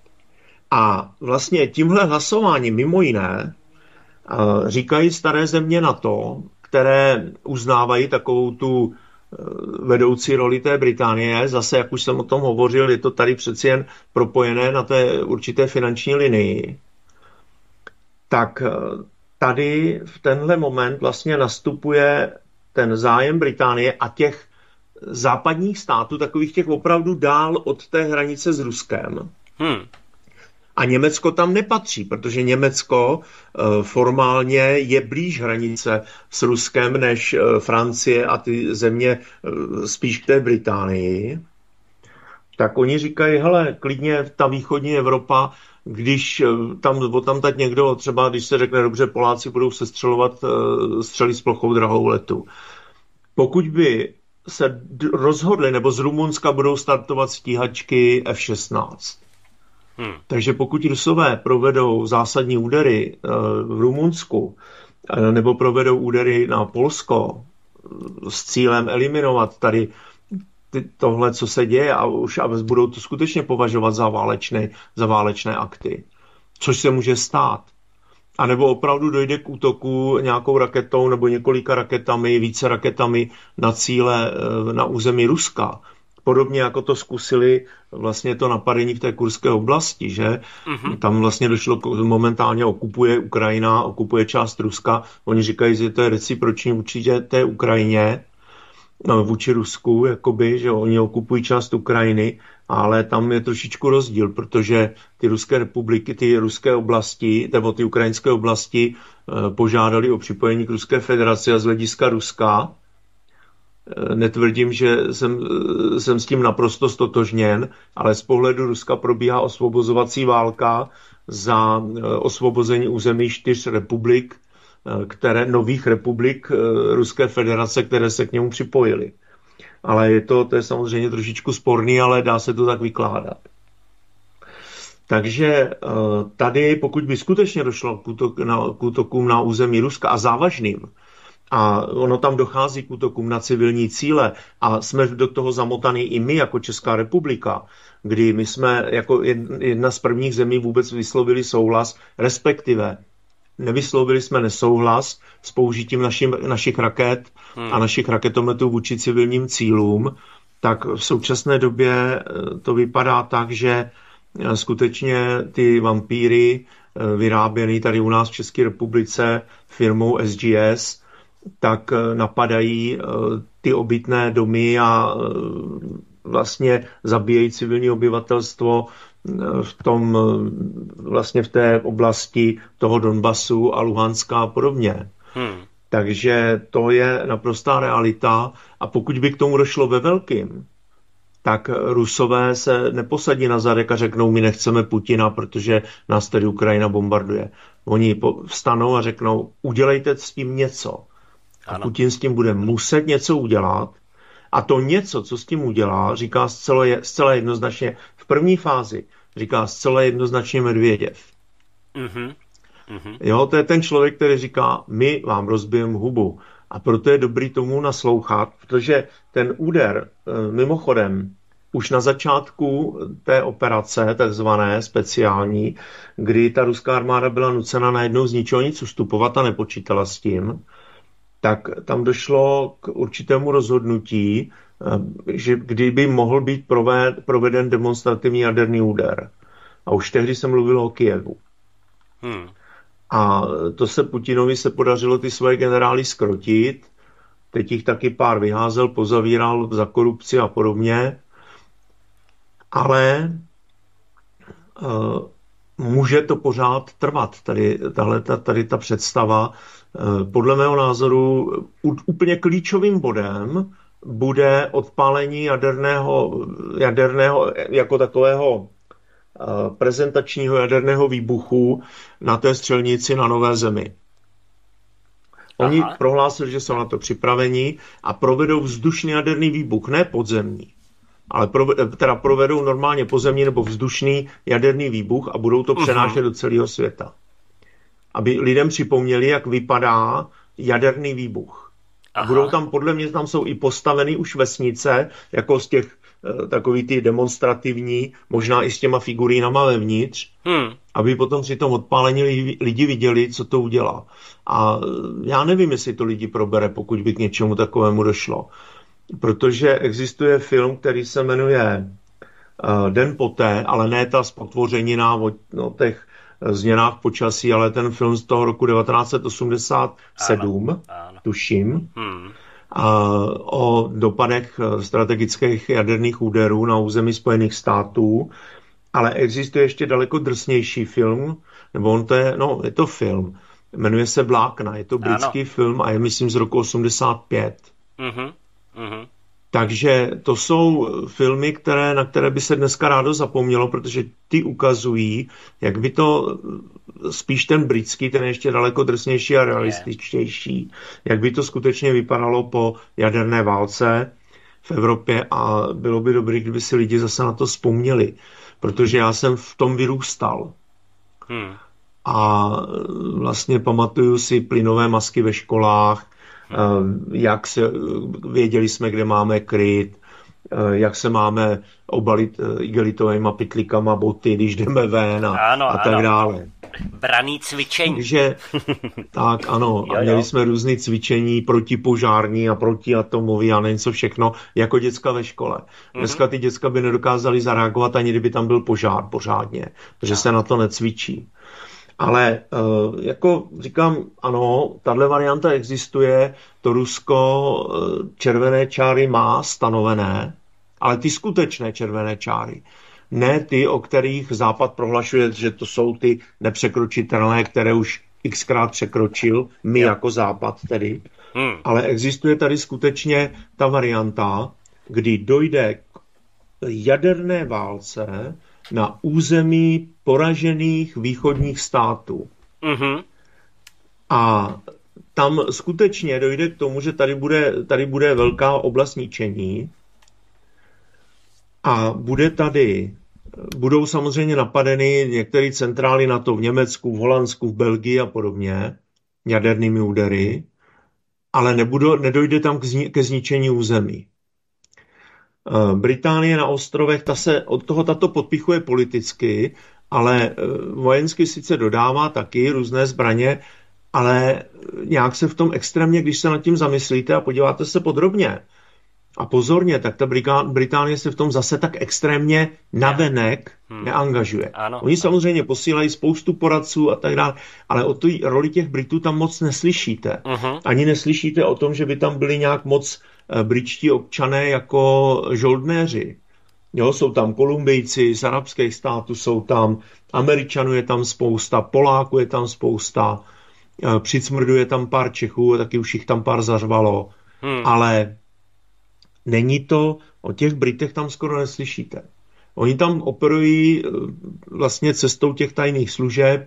A vlastně tímhle hlasováním mimo jiné uh, říkají staré země NATO, které uznávají takovou tu vedoucí roli té Británie. Zase, jak už jsem o tom hovořil, je to tady přeci jen propojené na té určité finanční linii. Tak tady v tenhle moment vlastně nastupuje ten zájem Británie a těch západních států, takových těch opravdu dál od té hranice s Ruskem. Hmm. A Německo tam nepatří, protože Německo e, formálně je blíž hranice s Ruskem než e, Francie a ty země e, spíš k té Británii. Tak oni říkají, hele, klidně ta východní Evropa, když e, tam, tam tak někdo, třeba když se řekne, dobře, Poláci budou sestřelovat e, střely s plochou drahou letu. Pokud by se rozhodli, nebo z Rumunska budou startovat stíhačky F šestnáct, Hmm. Takže pokud Rusové provedou zásadní údery uh, v Rumunsku uh, nebo provedou údery na Polsko uh, s cílem eliminovat tady ty, tohle, co se děje, a už a budou to skutečně považovat za válečné, za válečné akty, což se může stát. A nebo opravdu dojde k útoku nějakou raketou nebo několika raketami, více raketami na cíle uh, na území Ruska, Podobně jako to zkusili vlastně to napadení v té kurské oblasti, že? Mm-hmm. Tam vlastně došlo, momentálně okupuje Ukrajina, okupuje část Ruska. Oni říkají, že to je reciproční určitě té Ukrajině, no, vůči Rusku, jakoby, že oni okupují část Ukrajiny, ale tam je trošičku rozdíl, protože ty ruské republiky, ty ruské oblasti, nebo ty ukrajinské oblasti eh, požádali o připojení k Ruské federaci a z hlediska Ruska netvrdím, že jsem, jsem s tím naprosto stotožněn, ale z pohledu Ruska probíhá osvobozovací válka za osvobození území čtyř republik, které, nových republik Ruské federace, které se k němu připojily. Ale je to, to je samozřejmě trošičku sporný, ale dá se to tak vykládat. Takže tady, pokud by skutečně došlo k, útok, na, k útokům na území Ruska a závažným, a ono tam dochází k útokům na civilní cíle a jsme do toho zamotaní i my jako Česká republika, kdy my jsme jako jedna z prvních zemí vůbec vyslovili souhlas, respektive nevyslovili jsme nesouhlas s použitím našim, našich raket hmm. a našich raketometů vůči civilním cílům, tak v současné době to vypadá tak, že skutečně ty vampíry vyráběný tady u nás v České republice firmou S G S, tak napadají ty obytné domy a vlastně zabíjejí civilní obyvatelstvo v tom, vlastně v té oblasti toho Donbasu a Luhanska a podobně. Hmm. Takže to je naprostá realita a pokud by k tomu došlo ve velkým, tak Rusové se neposadí na zadek a řeknou, my nechceme Putina, protože nás tedy Ukrajina bombarduje. Oni vstanou a řeknou, udělejte s tím něco. A Putin s tím bude muset něco udělat. A to něco, co s tím udělá, říká zcela, zcela jednoznačně, v první fázi říká zcela jednoznačně Medvěděv. Mm-hmm. Mm-hmm. Jo, to je ten člověk, který říká, my vám rozbijeme hubu. A proto je dobrý tomu naslouchat, protože ten úder, mimochodem, už na začátku té operace, takzvané speciální, kdy ta ruská armáda byla nucena najednou z ničeho nic ustupovat a nepočítala s tím, tak tam došlo k určitému rozhodnutí, že kdyby mohl být proveden demonstrativní jaderný úder. A už tehdy se mluvilo o Kyjevu. Hmm. A to se Putinovi se podařilo ty svoje generály skrotit. Teď jich taky pár vyházel, pozavíral za korupci a podobně. Ale uh, může to pořád trvat, tady, tahle, tady ta představa. Podle mého názoru úplně klíčovým bodem bude odpálení jaderného, jaderného jako takového prezentačního jaderného výbuchu na té střelnici na Nové Zemi. Oni Aha. prohlásili, že jsou na to připraveni a provedou vzdušný jaderný výbuch, ne podzemní, ale provedou, teda provedou normálně pozemní nebo vzdušný jaderný výbuch a budou to přenášet uh-huh. do celého světa. Aby lidem připomněli, jak vypadá jaderný výbuch. Aha. Budou tam, podle mě, tam jsou i postaveny už vesnice, jako z těch takový ty demonstrativní, možná i s těma figurínama vevnitř, hmm. aby potom při tom odpálení lidi viděli, co to udělá. A já nevím, jestli to lidi probere, pokud by k něčemu takovému došlo. Protože existuje film, který se jmenuje Den poté, ale ne ta spotvořenina o no, těch změnách počasí, ale ten film z toho roku devatenáct set osmdesát sedm, ano, ano. tuším, hmm. a o dopadech strategických jaderných úderů na území Spojených států, ale existuje ještě daleko drsnější film, nebo on to je, no, je to film, jmenuje se Vlákna, je to britský ano. film a je, myslím, z roku osmdesát pět. Mhm, mhm. Takže to jsou filmy, které, na které by se dneska rádo zapomnělo, protože ty ukazují, jak by to spíš ten britský, ten ještě daleko drsnější a realističtější, jak by to skutečně vypadalo po jaderné válce v Evropě a bylo by dobré, kdyby si lidi zase na to vzpomněli, protože já jsem v tom vyrůstal. Hmm. A vlastně pamatuju si plynové masky ve školách, jak se, věděli jsme, kde máme kryt, jak se máme obalit igelitovými pytlikama boty, když jdeme ven a, ano, a tak ano. dále. Braný cvičení. Takže, tak ano, a měli jsme různé cvičení protipožární a protiatomový a něco všechno, jako děcka ve škole. Dneska ty děcka by nedokázali zareagovat, ani kdyby tam byl požár pořádně, protože se na to necvičí. Ale jako říkám, ano, tahle varianta existuje, to Rusko červené čáry má stanovené, ale ty skutečné červené čáry, ne ty, o kterých Západ prohlašuje, že to jsou ty nepřekročitelné, které už xkrát překročil, my jo. jako Západ tedy, hmm. ale existuje tady skutečně ta varianta, kdy dojde k jaderné válce na území poražených východních států. Mm-hmm. A tam skutečně dojde k tomu, že tady bude, tady bude velká oblast ničení a bude tady, budou samozřejmě napadeny některé centrály NATO v Německu, v Holandsku, v Belgii a podobně, jadernými údery, ale nebudu, nedojde tam k zni, ke zničení území. Británie na ostrovech, ta se od toho tato podpichuje politicky, ale vojensky sice dodává taky různé zbraně, ale nějak se v tom extrémně, když se nad tím zamyslíte a podíváte se podrobně a pozorně, tak ta Británie se v tom zase tak extrémně navenek hmm. neangažuje. Ano, Oni ano. samozřejmě posílají spoustu poradců a tak dále, ale o té roli těch Britů tam moc neslyšíte. Uh-huh. Ani neslyšíte o tom, že by tam byli nějak moc britští občané jako žoldnéři. Jo, jsou tam Kolumbijci z arabských států, jsou tam Američanů, je tam spousta, Poláků je tam spousta, přicmrduje tam pár Čechů, taky už jich tam pár zařvalo, hmm. ale není to, o těch Britech tam skoro neslyšíte. Oni tam operují vlastně cestou těch tajných služeb,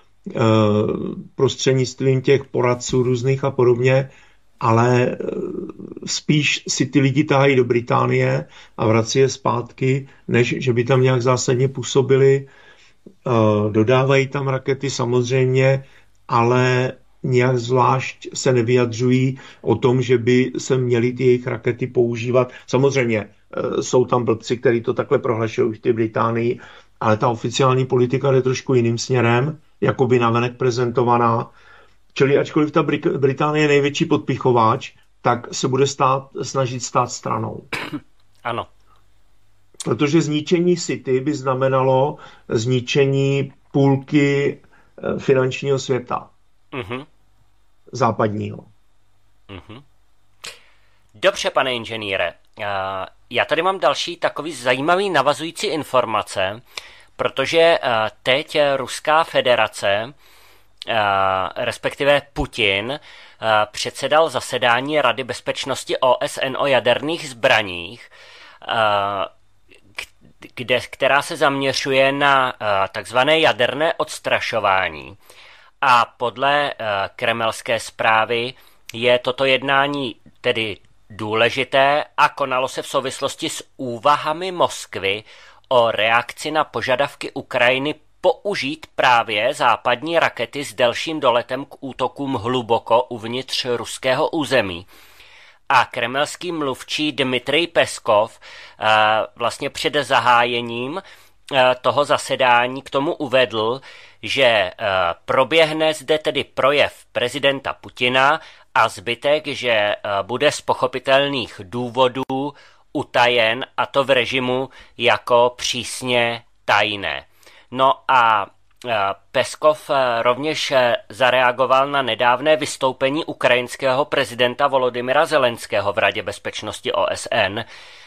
prostřednictvím těch poradců různých a podobně, ale spíš si ty lidi tahají do Británie a vrací je zpátky, než že by tam nějak zásadně působili. Dodávají tam rakety samozřejmě, ale nějak zvlášť se nevyjadřují o tom, že by se měly ty jejich rakety používat. Samozřejmě jsou tam blbci, kteří to takhle prohlašují v té Británii, ale ta oficiální politika jde trošku jiným směrem, jako by navenek prezentovaná. Čili ačkoliv ta Británie je největší podpichováč, tak se bude stát, snažit stát stranou. Ano. Protože zničení City by znamenalo zničení půlky finančního světa. Uh-huh. Západního. Uh-huh. Dobře, pane inženýre. Já tady mám další takový zajímavý navazující informace, protože teď Ruská federace, respektive Putin, předsedal zasedání Rady bezpečnosti O S N o jaderných zbraních, kde, která se zaměřuje na takzvané jaderné odstrašování. A podle kremelské zprávy je toto jednání tedy důležité a konalo se v souvislosti s úvahami Moskvy o reakci na požadavky Ukrajiny použít právě západní rakety s delším doletem k útokům hluboko uvnitř ruského území. A kremelský mluvčí Dmitrij Peskov vlastně před zahájením toho zasedání k tomu uvedl, že proběhne zde tedy projev prezidenta Putina a zbytek, že bude z pochopitelných důvodů utajen, a to v režimu jako přísně tajné. No a Peskov rovněž zareagoval na nedávné vystoupení ukrajinského prezidenta Volodymyra Zelenského v Radě bezpečnosti O S N,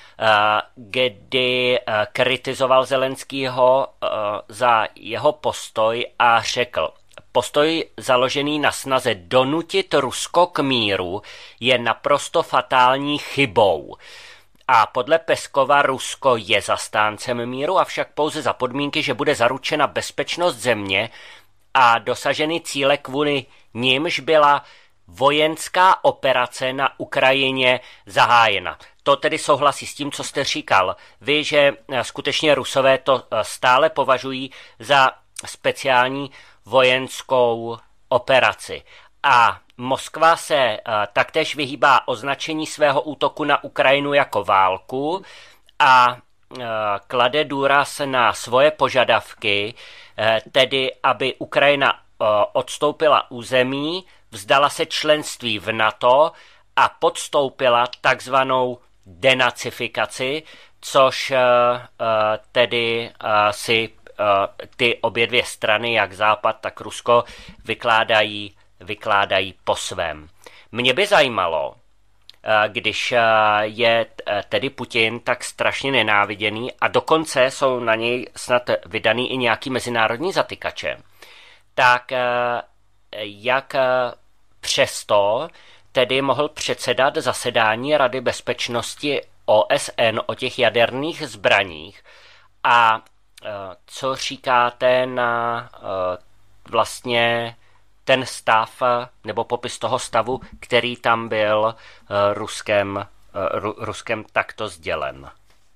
kdy kritizoval Zelenskýho za jeho postoj a řekl: postoj založený na snaze donutit Rusko k míru je naprosto fatální chybou. A podle Peskova Rusko je zastáncem míru, avšak pouze za podmínky, že bude zaručena bezpečnost země a dosaženy cíle, kvůli nimž byla vojenská operace na Ukrajině zahájena. To tedy souhlasí s tím, co jste říkal. Vy, že skutečně Rusové to stále považují za speciální vojenskou operaci. A Moskva se uh, taktéž vyhýbá označení svého útoku na Ukrajinu jako válku a klade důraz na svoje požadavky, tedy aby Ukrajina odstoupila území, vzdala se členství v NATO a podstoupila takzvanou denacifikaci, což tedy si ty obě dvě strany, jak Západ, tak Rusko, vykládají, vykládají po svém. Mě by zajímalo, když je tedy Putin tak strašně nenáviděný a dokonce jsou na něj snad vydaný i nějaký mezinárodní zatykače, tak jak přesto tedy mohl předsedat zasedání Rady bezpečnosti O S N o těch jaderných zbraních a co říkáte na vlastně ten stav nebo popis toho stavu, který tam byl Ruskem, Ru, Ruskem takto sdělen?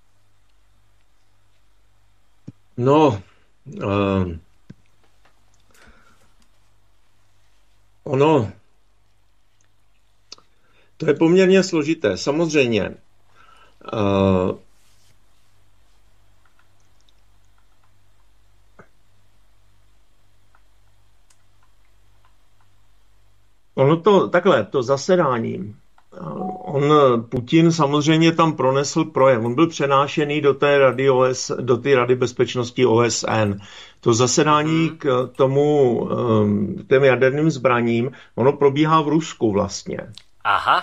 No, uh, ono, to je poměrně složité. Samozřejmě, uh, ono to takhle, to zasedání, on, Putin samozřejmě tam pronesl projev, on byl přenášený do té rady, O S, do té rady bezpečnosti O S N. To zasedání k tomu, k těm jaderným zbraním, ono probíhá v Rusku vlastně. Aha.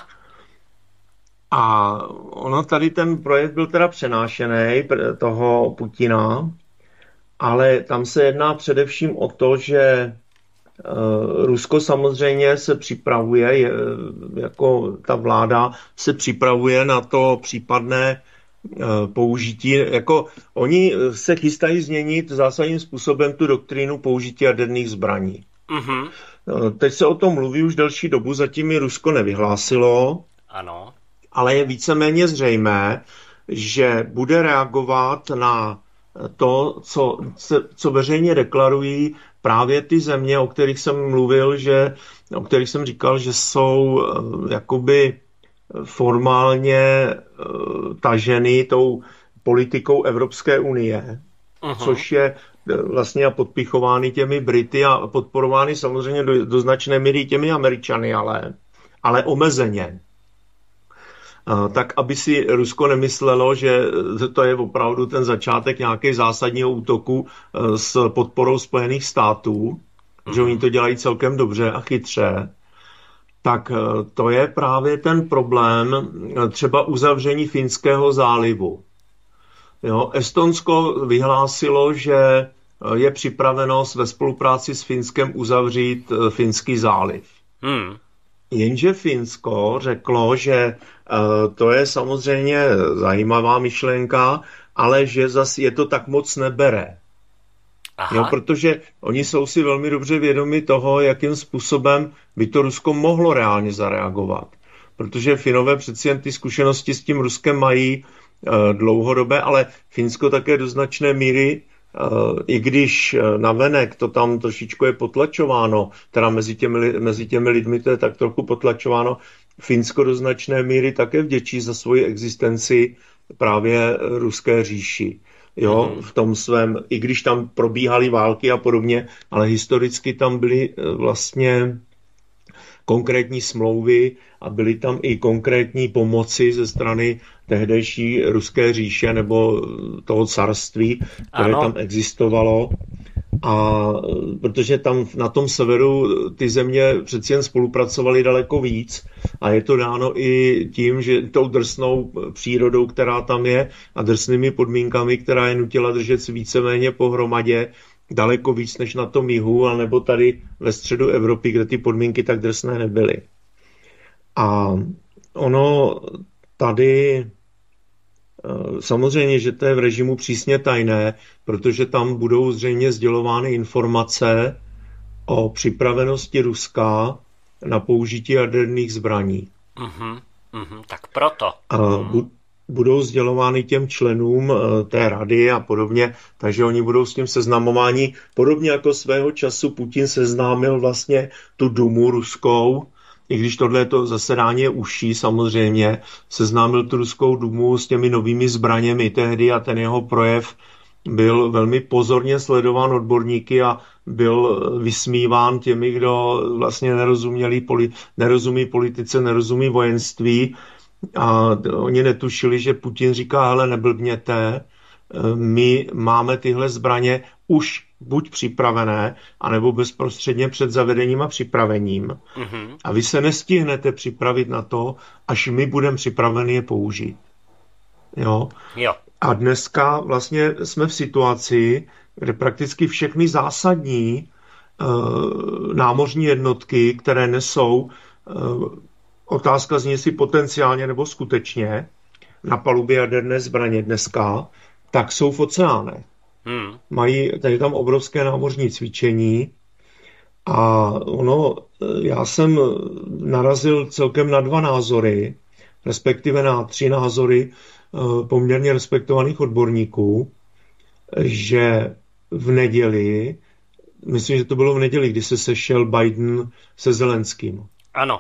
A ono tady ten projev byl teda přenášený toho Putina, ale tam se jedná především o to, že Rusko samozřejmě se připravuje, jako ta vláda se připravuje na to případné použití, jako oni se chystají změnit zásadním způsobem tu doktrínu použití jaderných zbraní. Mm-hmm. Teď se o tom mluví už delší dobu, zatím ji Rusko nevyhlásilo, ano. Ale je víceméně zřejmé, že bude reagovat na to, co, co veřejně deklarují právě ty země, o kterých jsem mluvil, že, o kterých jsem říkal, že jsou jakoby formálně taženy tou politikou Evropské unie, uh-huh. což je vlastně podpichovány těmi Brity a podporovány samozřejmě do, do značné míry těmi Američany, ale, ale omezeně. Tak, aby si Rusko nemyslelo, že to je opravdu ten začátek nějakého zásadního útoku s podporou Spojených států, mm. že oni to dělají celkem dobře a chytře, tak to je právě ten problém třeba uzavření Finského zálivu. Jo, Estonsko vyhlásilo, že je připraveno ve spolupráci s Finskem uzavřít Finský záliv. Mm. Jenže Finsko řeklo, že uh, to je samozřejmě zajímavá myšlenka, ale že zase je to tak moc nebere. Jo, protože oni jsou si velmi dobře vědomi toho, jakým způsobem by to Rusko mohlo reálně zareagovat. Protože Finové přeci jen ty zkušenosti s tím Ruskem mají uh, dlouhodobé, ale Finsko také do značné míry, Uh, i když navenek to tam trošičku je potlačováno, teda mezi těmi, mezi těmi lidmi to je tak trochu potlačováno, Finsko do značné míry také vděčí za svoji existenci právě ruské říši. Jo, mm. v tom svém, i když tam probíhaly války a podobně, ale historicky tam byly vlastně konkrétní smlouvy a byly tam i konkrétní pomoci ze strany tehdejší ruské říše nebo toho carství, které ano. tam existovalo. A protože tam na tom severu ty země přeci jen spolupracovaly daleko víc a je to dáno i tím, že tou drsnou přírodou, která tam je a drsnými podmínkami, která je nutila držet víceméně pohromadě, daleko víc než na tom jihu, anebo tady ve středu Evropy, kde ty podmínky tak drsné nebyly. A ono tady samozřejmě, že to je v režimu přísně tajné, protože tam budou zřejmě sdělovány informace o připravenosti Ruska na použití jaderných zbraní. Mm-hmm, mm-hmm, tak proto. A bu- budou sdělovány těm členům té rady a podobně, takže oni budou s tím seznamováni. Podobně jako svého času Putin seznámil vlastně tu Dumu ruskou i když tohle to zasedání je užší samozřejmě, seznámil tu ruskou dumu s těmi novými zbraněmi tehdy a ten jeho projev byl velmi pozorně sledován odborníky a byl vysmíván těmi, kdo vlastně nerozuměli, poli, nerozumí politice, nerozumí vojenství a oni netušili, že Putin říká, hele, neblbněte, my máme tyhle zbraně už buď připravené, anebo bezprostředně před zavedením a připravením. Mm-hmm. A vy se nestihnete připravit na to, až my budeme připraveni je použít. Jo? Jo. A dneska vlastně jsme v situaci, kde prakticky všechny zásadní uh, námořní jednotky, které nesou, uh, otázka zní si potenciálně nebo skutečně, na palubě jaderné zbraně dneska, tak jsou v oceánech. Hmm. Mají tady tam obrovské námořní cvičení a ono, já jsem narazil celkem na dva názory, respektive na tři názory poměrně respektovaných odborníků, že v neděli, myslím, že to bylo v neděli, kdy se sešel Biden se Zelenským. Ano.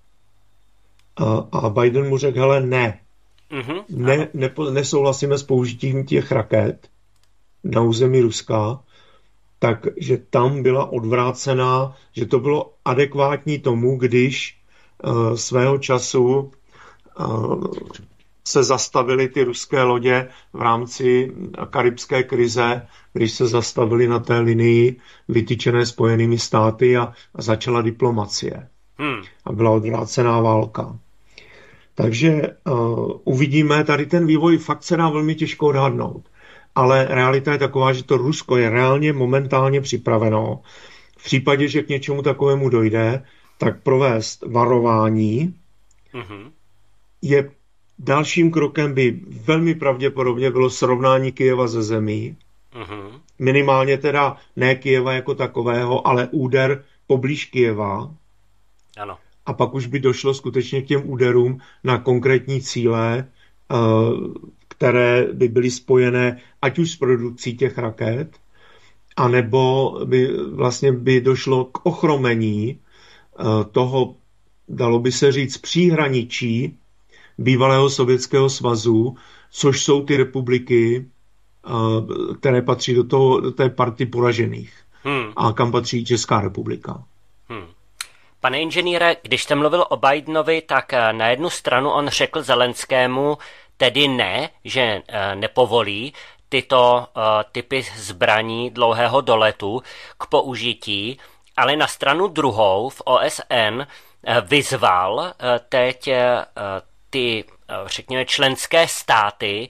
A, a Biden mu řekl, hele, ne. Mm-hmm, ne, ne nesouhlasíme s použitím těch raket na území Ruska, takže tam byla odvrácená, že to bylo adekvátní tomu, když uh, svého času uh, se zastavily ty ruské lodě v rámci karibské krize, když se zastavily na té linii vytyčené Spojenými státy a, a začala diplomacie. Hmm. A byla odvrácená válka. Takže uh, uvidíme, tady ten vývoj fakt se dá velmi těžko odhadnout. Ale realita je taková, že to Rusko je reálně momentálně připraveno. V případě, že k něčemu takovému dojde, tak provést varování. Mm-hmm. Je dalším krokem by velmi pravděpodobně bylo srovnání Kyjeva ze zemí. Mm-hmm. Minimálně teda ne Kyjeva jako takového, ale úder poblíž Kyjeva. Ano. A pak už by došlo skutečně k těm úderům na konkrétní cíle, které by byly spojené ať už s produkcí těch raket, anebo by vlastně by došlo k ochromení toho, dalo by se říct, příhraničí bývalého Sovětského svazu, což jsou ty republiky, které patří do, toho, do té party poražených. Hmm. A kam patří Česká republika. Hmm. Pane inženýre, když jste mluvil o Bidenovi, tak na jednu stranu on řekl Zelenskému tedy ne, že nepovolí tyto typy zbraní dlouhého doletu k použití, ale na stranu druhou v O S N vyzval teď ty, řekněme, členské státy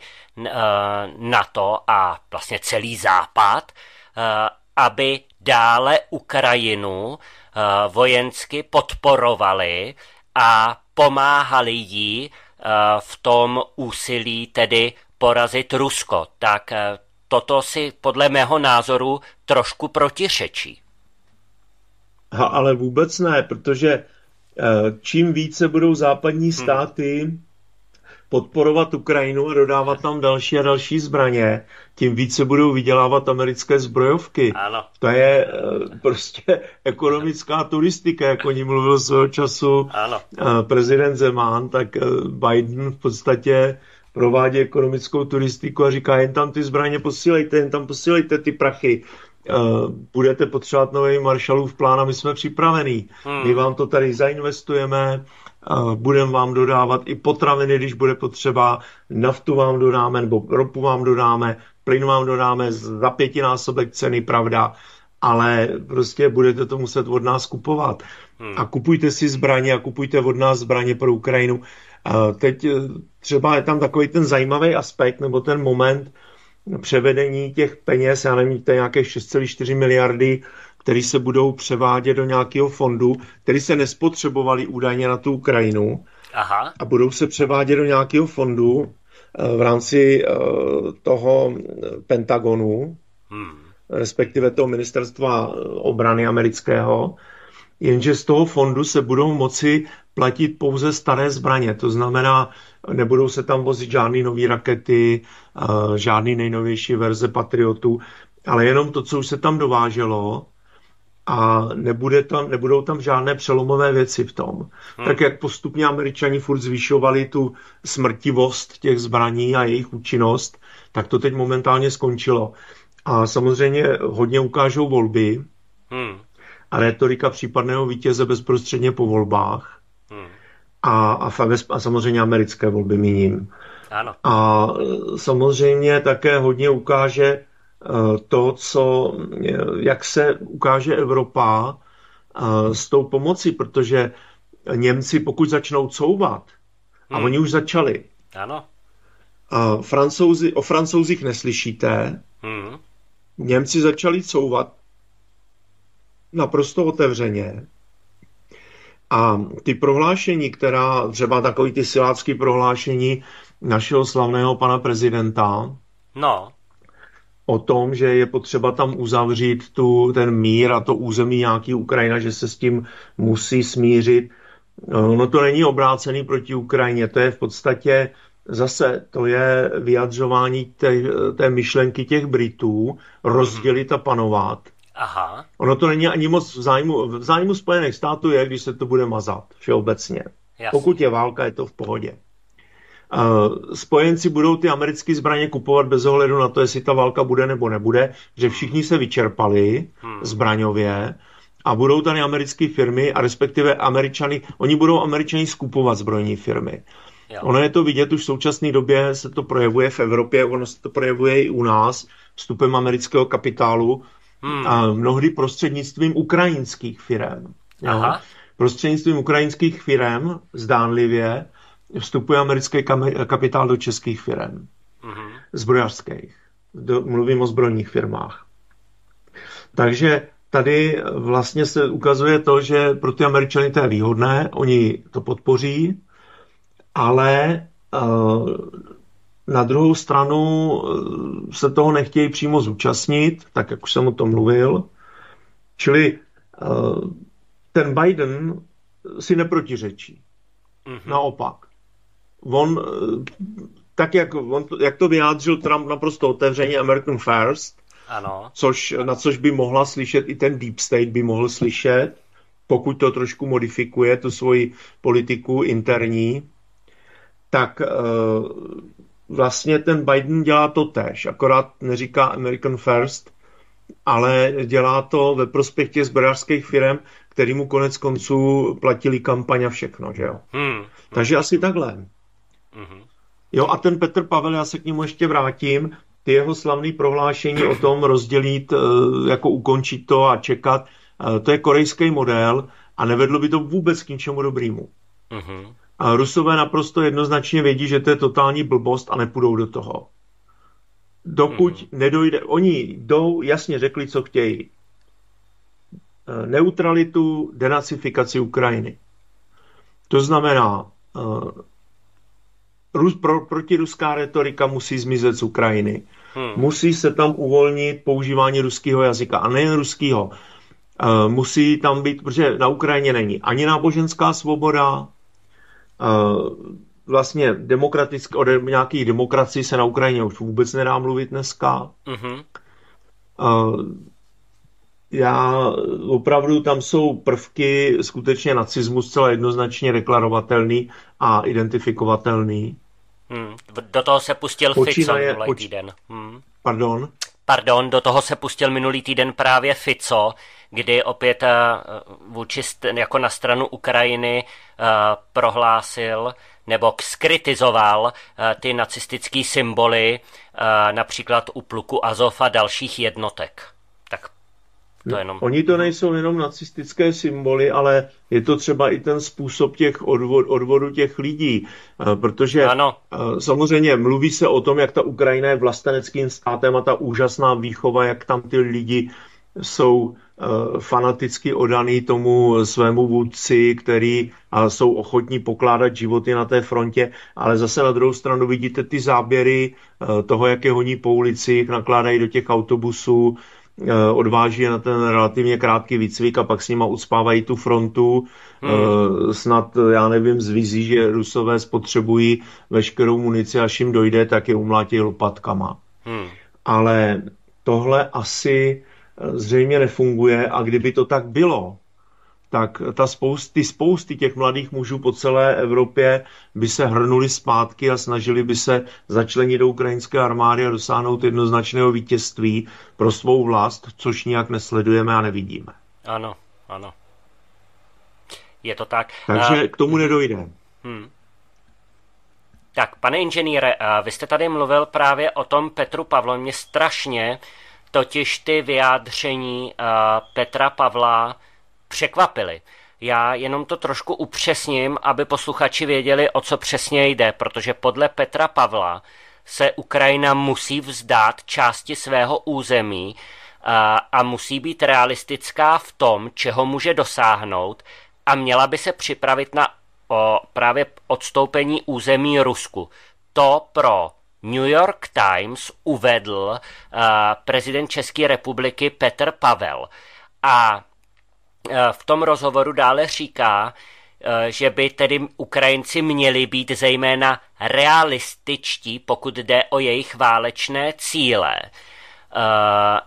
NATO a vlastně celý Západ, aby dále Ukrajinu vojensky podporovali a pomáhali jí v tom úsilí tedy porazit Rusko. Tak toto si podle mého názoru trošku protiřečí. Ha, ale vůbec ne, protože čím více budou západní státy hmm. podporovat Ukrajinu a dodávat tam další a další zbraně, tím více budou vydělávat americké zbrojovky. Ano. To je prostě ekonomická turistika, jak o ní mluvil svého času ano. prezident Zeman, tak Biden v podstatě provádí ekonomickou turistiku a říká, jen tam ty zbraně posílejte, jen tam posílejte ty prachy. Budete potřebovat nový Marshallův plán a my jsme připravení. Hmm. My vám to tady zainvestujeme, budeme vám dodávat i potraviny, když bude potřeba, naftu vám dodáme, nebo ropu vám dodáme, plyn vám dodáme za pětinásobek ceny, pravda, ale prostě budete to muset od nás kupovat. Hmm. A kupujte si zbraně a kupujte od nás zbraně pro Ukrajinu. Teď třeba je tam takový ten zajímavý aspekt, nebo ten moment převedení těch peněz, já nevím, to je nějaké šest celá čtyři miliardy, které se budou převádět do nějakého fondu, který se nespotřebovali údajně na tu Ukrajinu. Aha. A budou se převádět do nějakého fondu v rámci toho Pentagonu, hmm. respektive toho ministerstva obrany amerického, jenže z toho fondu se budou moci platit pouze staré zbraně. To znamená, nebudou se tam vozit žádné nové rakety, žádný nejnovější verze Patriotů, ale jenom to, co už se tam dováželo, a nebude tam, nebudou tam žádné přelomové věci v tom. Hmm. Tak jak postupně Američani furt zvyšovali tu smrtivost těch zbraní a jejich účinnost, tak to teď momentálně skončilo. A samozřejmě hodně ukážou volby hmm. a rétorika případného vítěze bezprostředně po volbách hmm. a, a, a samozřejmě americké volby míním. Ano. A samozřejmě také hodně ukáže to, co, jak se ukáže Evropa s tou pomocí, protože Němci, pokud začnou couvat, hmm. a oni už začali, ano. Francouzi, o Francouzích neslyšíte, hmm. Němci začali couvat naprosto otevřeně a ty prohlášení, která třeba takový ty silácký prohlášení našeho slavného pana prezidenta, no. o tom, že je potřeba tam uzavřít tu, ten mír a to území nějaký Ukrajina, že se s tím musí smířit. No to není obrácený proti Ukrajině, to je v podstatě zase, to je vyjadřování té, té myšlenky těch Britů, rozdělit a panovat. Aha. Ono to není ani moc v zájmu, v zájmu Spojených států je, když se to bude mazat všeobecně. Jasně. Pokud je válka, je to v pohodě. Spojenci budou ty americké zbraně kupovat bez ohledu na to, jestli ta válka bude nebo nebude, že všichni se vyčerpali hmm. zbraňově a budou tady americké firmy a respektive Američany, oni budou Američani skupovat zbrojní firmy. Jo. Ono je to vidět, už v současné době se to projevuje v Evropě, ono se to projevuje i u nás vstupem amerického kapitálu hmm. a mnohdy prostřednictvím ukrajinských firem. Aha. Prostřednictvím ukrajinských firem zdánlivě vstupuje americký kapitál do českých firm. Mm-hmm. Zbrojařských. Do, mluvím o zbrojních firmách. Takže tady vlastně se ukazuje to, že pro ty Američany to je výhodné, oni to podpoří, ale uh, na druhou stranu se toho nechtějí přímo zúčastnit, tak jak už jsem o tom mluvil. Čili uh, ten Biden si neprotiřečí. Mm-hmm. Naopak. On, tak jak, on, jak to vyjádřil Trump naprosto otevřeně, American First, ano. Což, na což by mohla slyšet i ten Deep State, by mohl slyšet, pokud to trošku modifikuje, tu svoji politiku interní, tak uh, vlastně ten Biden dělá to též, akorát neříká American First, ale dělá to ve prospěch těch zbrojařských firm, kterýmu konec konců platili kampaň a všechno, že jo. Hmm. Takže asi takhle. Mm-hmm. Jo, a ten Petr Pavel, já se k němu ještě vrátím, ty jeho slavný prohlášení o tom rozdělit, jako ukončit to a čekat, to je korejský model a nevedlo by to vůbec k ničemu dobrýmu. Mm-hmm. A Rusové naprosto jednoznačně vědí, že to je totální blbost a nepůjdou do toho. Dokud mm-hmm. nedojde, oni jdou, jasně řekli, co chtějí. Neutralitu, denacifikaci Ukrajiny. To znamená, uh, pro, protiruská retorika musí zmizet z Ukrajiny. Hmm. Musí se tam uvolnit používání ruského jazyka. A nejen ruského. Uh, musí tam být, protože na Ukrajině není ani náboženská svoboda, uh, vlastně demokratické, o nějakých demokracii se na Ukrajině už vůbec nedá mluvit dneska. Hmm. Uh, Já opravdu tam jsou prvky skutečně nacismu zcela jednoznačně deklarovatelný a identifikovatelný. Hmm. Do toho se pustil Fico minulý poč- týden. Hmm. Pardon? Pardon, do toho se pustil minulý týden právě Fico, kdy opět vůči jako na stranu Ukrajiny prohlásil nebo skritizoval ty nacistické symboly, například u pluku Azov a dalších jednotek. Tak to jenom... Oni to nejsou jenom nacistické symboly, ale je to třeba i ten způsob těch odvod, odvodu těch lidí, protože ano. Samozřejmě mluví se o tom, jak ta Ukrajina je vlasteneckým státem a ta úžasná výchova, jak tam ty lidi jsou fanaticky odaný tomu svému vůdci, který jsou ochotní pokládat životy na té frontě, ale zase na druhou stranu vidíte ty záběry toho, jak je honí po ulici, jak nakládají do těch autobusů, odváží je na ten relativně krátký výcvik a pak s nima ucpávají tu frontu. Hmm. Snad, já nevím, z vizí, že Rusové spotřebují veškerou munici, až jim dojde, tak je umlátí lopatkama. Hmm. Ale tohle asi zřejmě nefunguje a kdyby to tak bylo, tak ta spousty, spousty těch mladých mužů po celé Evropě by se hrnuli zpátky a snažili by se začlenit do ukrajinské armády a dosáhnout jednoznačného vítězství pro svou vlast, což nijak nesledujeme a nevidíme. Ano, ano. Je to tak. Takže uh, k tomu nedojde. Hmm. Tak, pane inženýre, vy jste tady mluvil právě o tom Petru Pavlovi. Mě strašně totiž ty vyjádření uh, Petra Pavla překvapily. Já jenom to trošku upřesním, aby posluchači věděli, o co přesně jde, protože podle Petra Pavla se Ukrajina musí vzdát části svého území uh, a musí být realistická v tom, čeho může dosáhnout a měla by se připravit na o právě odstoupení území Rusku. To pro New York Times uvedl uh, prezident České republiky Petr Pavel. A uh, v tom rozhovoru dále říká, uh, že by tedy Ukrajinci měli být zejména realističtí, pokud jde o jejich válečné cíle. Uh,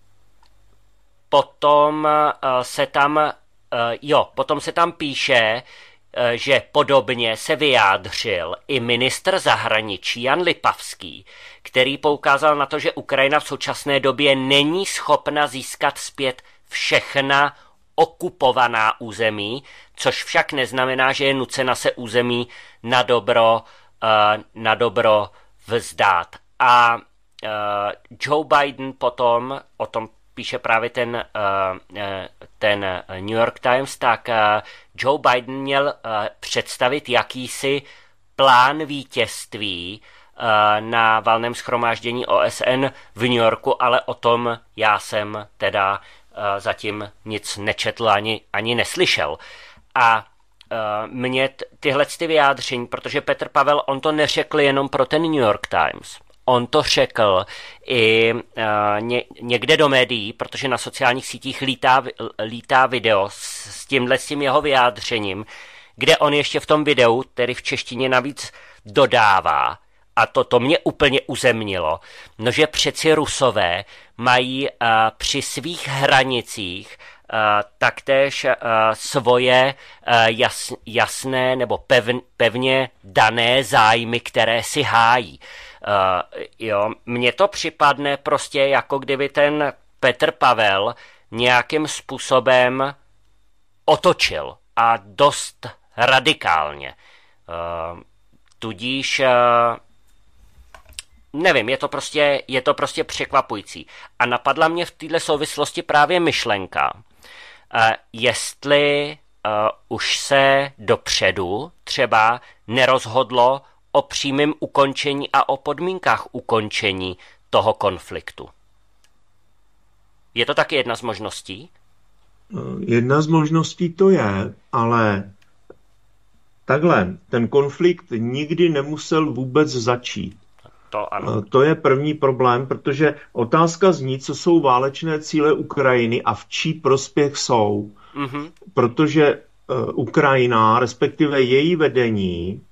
potom uh, se tam uh, jo, potom se tam píše, že podobně se vyjádřil i ministr zahraničí Jan Lipavský, který poukázal na to, že Ukrajina v současné době není schopna získat zpět všechna okupovaná území, což však neznamená, že je nucena se území na dobro, na dobro vzdát. A Joe Biden potom, o tom píše právě ten, ten New York Times, tak Joe Biden měl představit jakýsi plán vítězství na valném shromáždění O S N v New Yorku, ale o tom já jsem teda zatím nic nečetl ani, ani neslyšel. A mě tyhle ty vyjádření, protože Petr Pavel, on to neřekl jenom pro ten New York Times, on to řekl i uh, ně, někde do médií, protože na sociálních sítích lítá, lítá video s, s tímhle s tím jeho vyjádřením, kde on ještě v tom videu, tedy v češtině navíc dodává, a to, to mě úplně uzemnilo, no že přeci Rusové mají uh, při svých hranicích uh, taktéž uh, svoje uh, jas, jasné nebo pevn, pevně dané zájmy, které si hájí. Uh, jo, mně to připadne prostě jako kdyby ten Petr Pavel nějakým způsobem otočil a dost radikálně. Uh, tudíž uh, nevím, je to prostě, je to prostě překvapující. A napadla mě v této souvislosti právě myšlenka, uh, jestli uh, už se dopředu třeba nerozhodlo o přímém ukončení a o podmínkách ukončení toho konfliktu. Je to taky jedna z možností? Jedna z možností to je, ale takhle, ten konflikt nikdy nemusel vůbec začít. To ano. To je první problém, protože otázka zní, co jsou válečné cíle Ukrajiny a v čí prospěch jsou. Mm-hmm. Protože Ukrajina, respektive její vedení,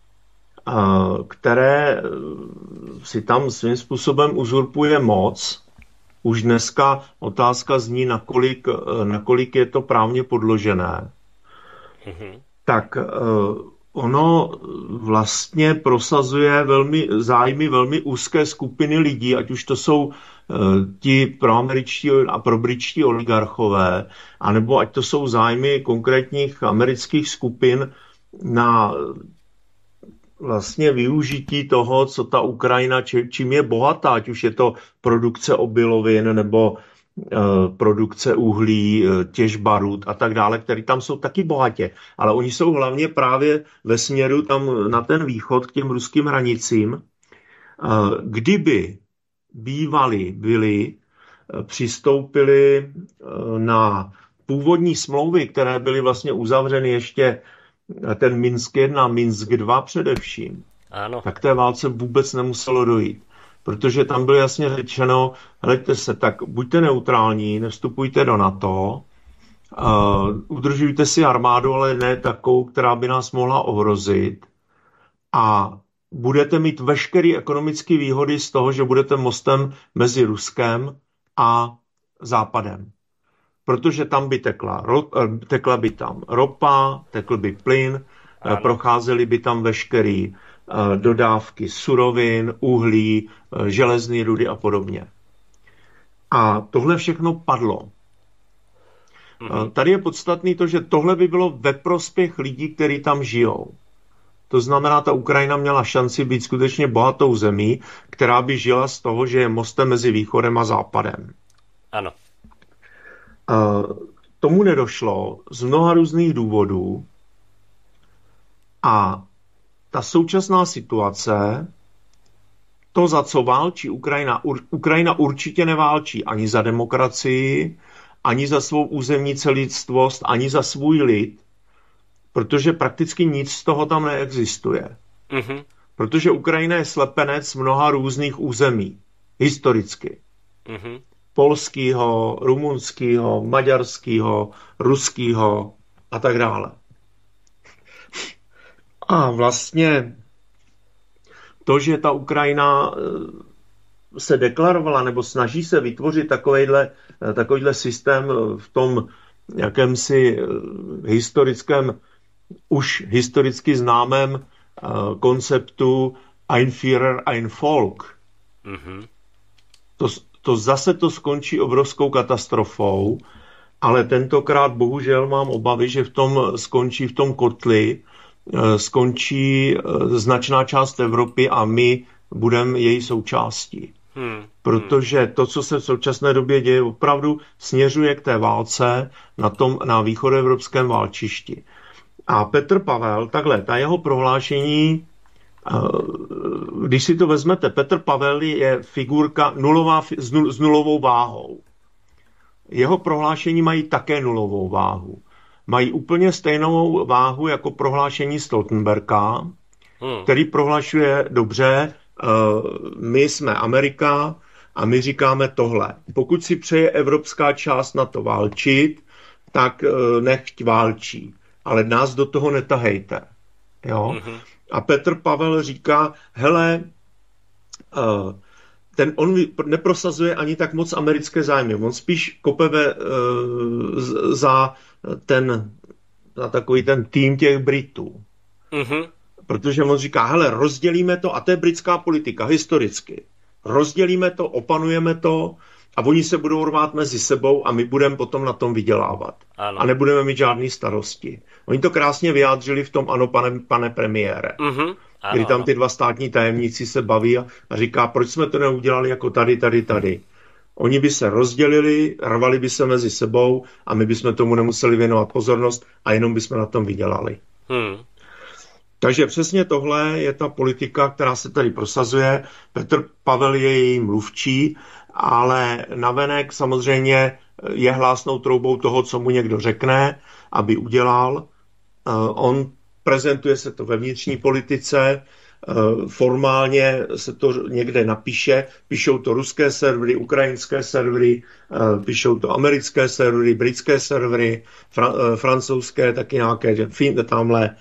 které si tam svým způsobem uzurpuje moc. Už dneska otázka zní, nakolik, nakolik je to právně podložené. Mm-hmm. Tak ono vlastně prosazuje velmi, zájmy velmi úzké skupiny lidí, ať už to jsou ti proameričtí a probritští oligarchové, anebo ať to jsou zájmy konkrétních amerických skupin na vlastně využití toho, co ta Ukrajina, čím je bohatá, ať už je to produkce obilovin nebo e, produkce uhlí, e, těžba rud a tak dále, které tam jsou taky bohatě. Ale oni jsou hlavně právě ve směru tam na ten východ k těm ruským hranicím. E, kdyby bývali, byli, e, přistoupili e, na původní smlouvy, které byly vlastně uzavřeny ještě ten Minsk jedna, Minsk dva především, ano. Tak té válce vůbec nemuselo dojít. Protože tam bylo jasně řečeno, hleďte se, tak buďte neutrální, nevstupujte do NATO, uh, udržujte si armádu, ale ne takovou, která by nás mohla ohrozit a budete mít veškeré ekonomické výhody z toho, že budete mostem mezi Ruskem a západem. Protože tam by tekla, ro, tekla by tam ropa, tekl by plyn, ano. Procházely by tam veškeré dodávky surovin, uhlí, železné rudy a podobně. A tohle všechno padlo. Mm-hmm. Tady je podstatný to, že tohle by bylo ve prospěch lidí, kteří tam žijou. To znamená, ta Ukrajina měla šanci být skutečně bohatou zemí, která by žila z toho, že je mostem mezi východem a západem. Ano. Tomu nedošlo z mnoha různých důvodů a ta současná situace, to, za co válčí Ukrajina, Ukrajina určitě neválčí ani za demokracii, ani za svou územní celistvost, ani za svůj lid, protože prakticky nic z toho tam neexistuje. Mm-hmm. Protože Ukrajina je slepenec mnoha různých území, historicky. Mm-hmm. Polskýho, rumunskýho, maďarskýho, ruskýho a tak dále. A vlastně to, že ta Ukrajina se deklarovala nebo snaží se vytvořit takovejhle, takovýhle systém v tom jakémsi historickém, už historicky známém konceptu Ein Führer, ein Volk. Mm-hmm. To, to zase to skončí obrovskou katastrofou, ale tentokrát bohužel mám obavy, že v tom skončí v tom kotli, skončí značná část Evropy a my budeme její součástí. Hmm. Protože to, co se v současné době děje, opravdu směřuje k té válce na tom, na východoevropském válčišti. A Petr Pavel, takhle, ta jeho prohlášení, když si to vezmete, Petr Pavel je figurka nulová, s nulovou váhou. Jeho prohlášení mají také nulovou váhu. Mají úplně stejnou váhu jako prohlášení Stoltenberga, hmm. který prohlašuje dobře, my jsme Amerika a my říkáme tohle. Pokud si přeje evropská část na to válčit, tak nechť válčí. Ale nás do toho netahejte. Jo? Mm-hmm. A Petr Pavel říká, hele, ten, on neprosazuje ani tak moc americké zájmy. On spíš kope ve, za ten, za takový ten tým těch Britů. Mm-hmm. Protože on říká, hele, rozdělíme to, a to je britská politika, historicky. Rozdělíme to, opanujeme to a oni se budou rvát mezi sebou a my budeme potom na tom vydělávat. Ano. A nebudeme mít žádný starosti. Oni to krásně vyjádřili v tom ano, pane, pane premiére. Mm-hmm. Ano, kdy tam ty dva státní tajemníci se baví a, a říká, proč jsme to neudělali jako tady, tady, tady. Oni by se rozdělili, rvali by se mezi sebou a my bychom tomu nemuseli věnovat pozornost a jenom bychom na tom vydělali. Hmm. Takže přesně tohle je ta politika, která se tady prosazuje. Petr Pavel je její mluvčí, ale navenek samozřejmě je hlásnou troubou toho, co mu někdo řekne, aby udělal. On prezentuje se to ve vnitřní politice, formálně se to někde napíše, píšou to ruské servery, ukrajinské servery, píšou to americké servery, britské servery, fran- francouzské, taky nějaké, tamhle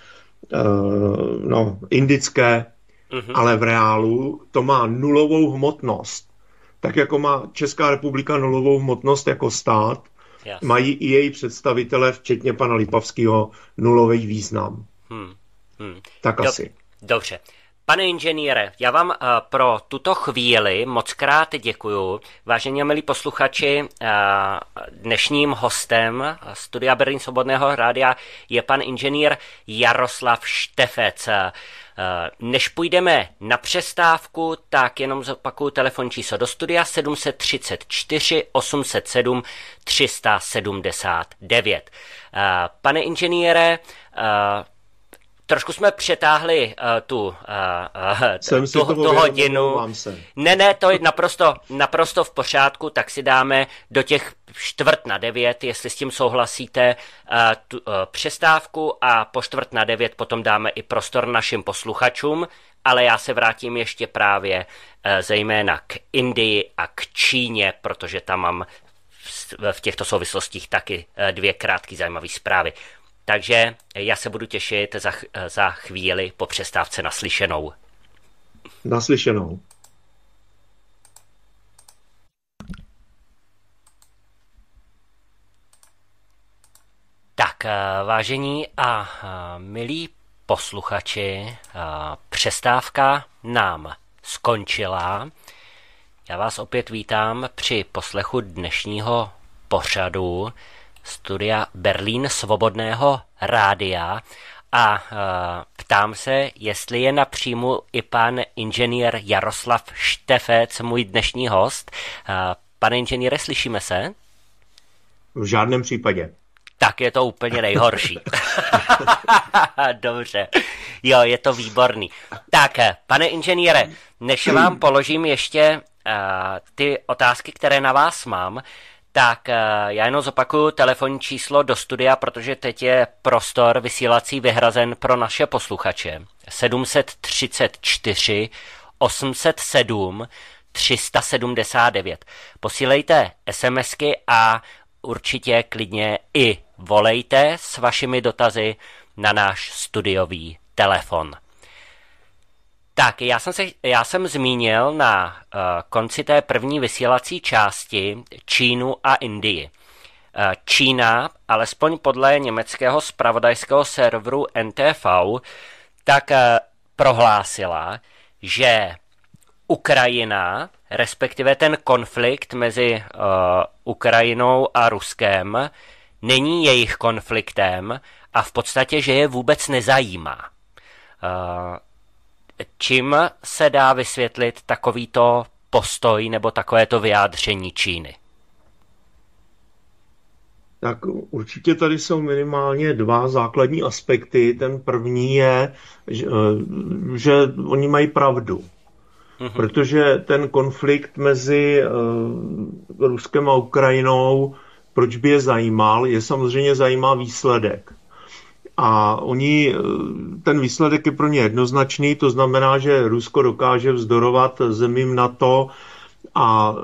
no, indické, mm-hmm. ale v reálu to má nulovou hmotnost. Tak jako má Česká republika nulovou hmotnost jako stát, yes. mají i její představitelé, včetně pana Lipavského, nulový význam. Hmm. Hmm. Tak Dob- asi. Dobře. Pane inženýre, já vám uh, pro tuto chvíli moc krát děkuju. Vážení a milí posluchači, uh, dnešním hostem Studia Berlín Svobodného rádia je pan inženýr Jaroslav Štefec. Uh, než půjdeme na přestávku, tak jenom zopakuju telefon číslo do studia sedm tři čtyři osm set sedm tři sedmdesát devět. Uh, pane inženýre, uh, trošku jsme přetáhli uh, tu, uh, uh, tu, tu hodinu. Ne, ne, to je naprosto, naprosto v pořádku, tak si dáme do těch čtvrt na devět, jestli s tím souhlasíte, uh, tu uh, přestávku a po čtvrt na devět potom dáme i prostor našim posluchačům, ale já se vrátím ještě právě uh, zejména k Indii a k Číně, protože tam mám v, v těchto souvislostích taky uh, dvě krátké zajímavé zprávy. Takže já se budu těšit za, za chvíli po přestávce naslyšenou. Naslyšenou. Tak, vážení a milí posluchači, přestávka nám skončila. Já vás opět vítám při poslechu dnešního pořadu studia Berlín Svobodného rádia a ptám se, jestli je na příjmu i pan inženýr Jaroslav Štefec, můj dnešní host. Pane inženýre, slyšíme se? V žádném případě. Tak je to úplně nejhorší. Dobře. Jo, je to výborný. Tak, pane inženýre, než vám položím ještě uh, ty otázky, které na vás mám, tak uh, já jenom zopakuju telefonní číslo do studia, protože teď je prostor vysílací vyhrazen pro naše posluchače. sedm set třicet čtyři osm set sedm tři sta sedmdesát devět. Posílejte SMSky a určitě klidně i volejte s vašimi dotazy na náš studiový telefon. Tak, já jsem, se, já jsem zmínil na uh, konci té první vysílací části Čínu a Indii. Uh, Čína, alespoň podle německého zpravodajského serveru N T V, tak uh, prohlásila, že Ukrajina, respektive ten konflikt mezi uh, Ukrajinou a Ruskem, není jejich konfliktem a v podstatě, že je vůbec nezajímá. Uh, čím se dá vysvětlit takovýto postoj nebo takovéto vyjádření Číny? Tak určitě tady jsou minimálně dva základní aspekty. Ten první je, že, že oni mají pravdu. Protože ten konflikt mezi uh, Ruskem a Ukrajinou, proč by je zajímal, je samozřejmě zajímá výsledek. A oni, ten výsledek je pro ně jednoznačný, to znamená, že Rusko dokáže vzdorovat zemím NATO a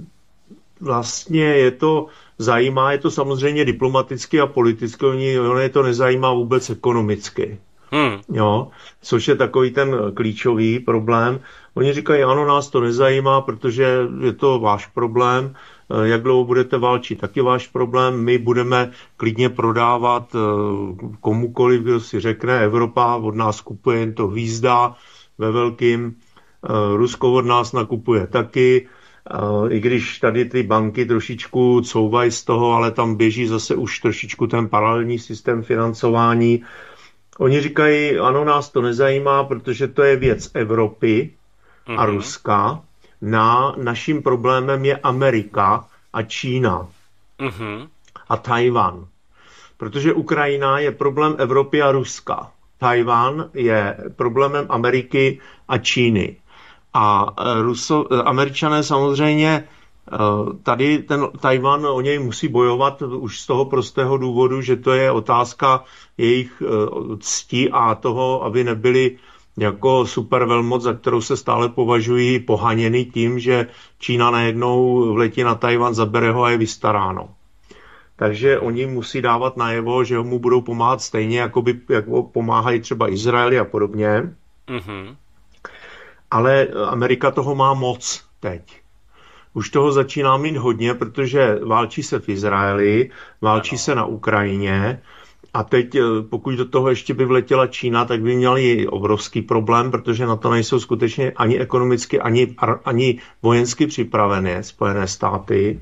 vlastně je to zajímá, je to samozřejmě diplomaticky a politicky, ono je to nezajímá vůbec ekonomicky. Hmm. Jo, což je takový ten klíčový problém. Oni říkají, ano, nás to nezajímá, protože je to váš problém. Jak dlouho budete válčit, tak je váš problém. My budeme klidně prodávat komukoliv, kdo si řekne, Evropa od nás kupuje jen to hvízda ve velkým. Rusko od nás nakupuje taky. I když tady ty banky trošičku couvají z toho, ale tam běží zase už trošičku ten paralelní systém financování. Oni říkají, ano, nás to nezajímá, protože to je věc Evropy a mm-hmm. Ruska. Na, naším problémem je Amerika a Čína mm-hmm. a Tajvan. Protože Ukrajina je problém Evropy a Ruska. Tajvan je problémem Ameriky a Číny. A Ruso, Američané samozřejmě tady ten Tajvan, o něj musí bojovat už z toho prostého důvodu, že to je otázka jejich cti a toho, aby nebyli jako supervelmoc, za kterou se stále považují pohaněny tím, že Čína najednou vletí na Tajvan, zabere ho a je vystaráno. Takže oni musí dávat najevo, že mu budou pomáhat stejně, jako, by, jako pomáhají třeba Izraeli a podobně. Mm-hmm. Ale Amerika toho má moc teď. Už toho začíná mít hodně, protože válčí se v Izraeli, válčí se na Ukrajině a teď, pokud do toho ještě by vletěla Čína, tak by měli obrovský problém, protože na to nejsou skutečně ani ekonomicky, ani, ani vojensky připravené Spojené státy.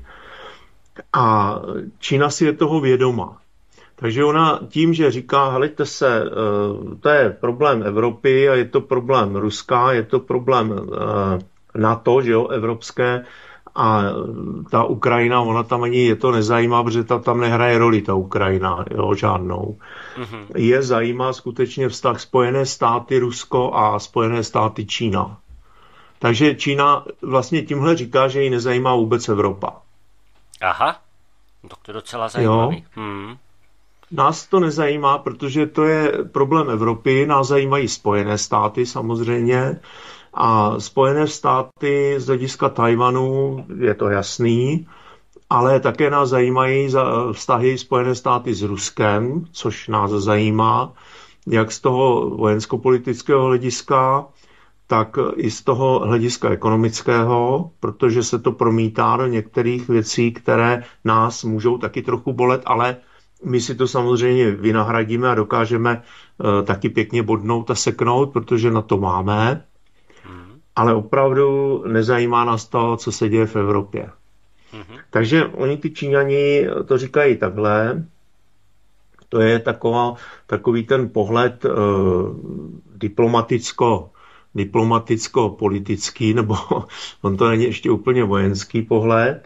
A Čína si je toho vědoma. Takže ona tím, že říká, helejte se, to je problém Evropy a je to problém Ruska, je to problém NATO, že jo, evropské, a ta Ukrajina, ona tam ani je to nezajímá, protože ta tam nehraje roli, ta Ukrajina, jo, žádnou. Mm-hmm. Je zajímá skutečně vztah Spojené státy Rusko a Spojené státy Čína. Takže Čína vlastně tímhle říká, že ji nezajímá vůbec Evropa. Aha, to je docela zajímavý. Hmm. Nás to nezajímá, protože to je problém Evropy, nás zajímají Spojené státy samozřejmě a Spojené státy z hlediska Tajvanu je to jasný, ale také nás zajímají vztahy Spojené státy s Ruskem, což nás zajímá, jak z toho vojenskopolitického hlediska, tak i z toho hlediska ekonomického, protože se to promítá do některých věcí, které nás můžou taky trochu bolet, ale My si to samozřejmě vynahradíme a dokážeme uh, taky pěkně bodnout a seknout, protože na to máme, mm. ale opravdu nezajímá nás to, co se děje v Evropě. Mm-hmm. Takže oni ty Číňani to říkají takhle. To je taková, takový ten pohled uh, diplomaticko, diplomaticko-politický, nebo on to není ještě úplně vojenský pohled.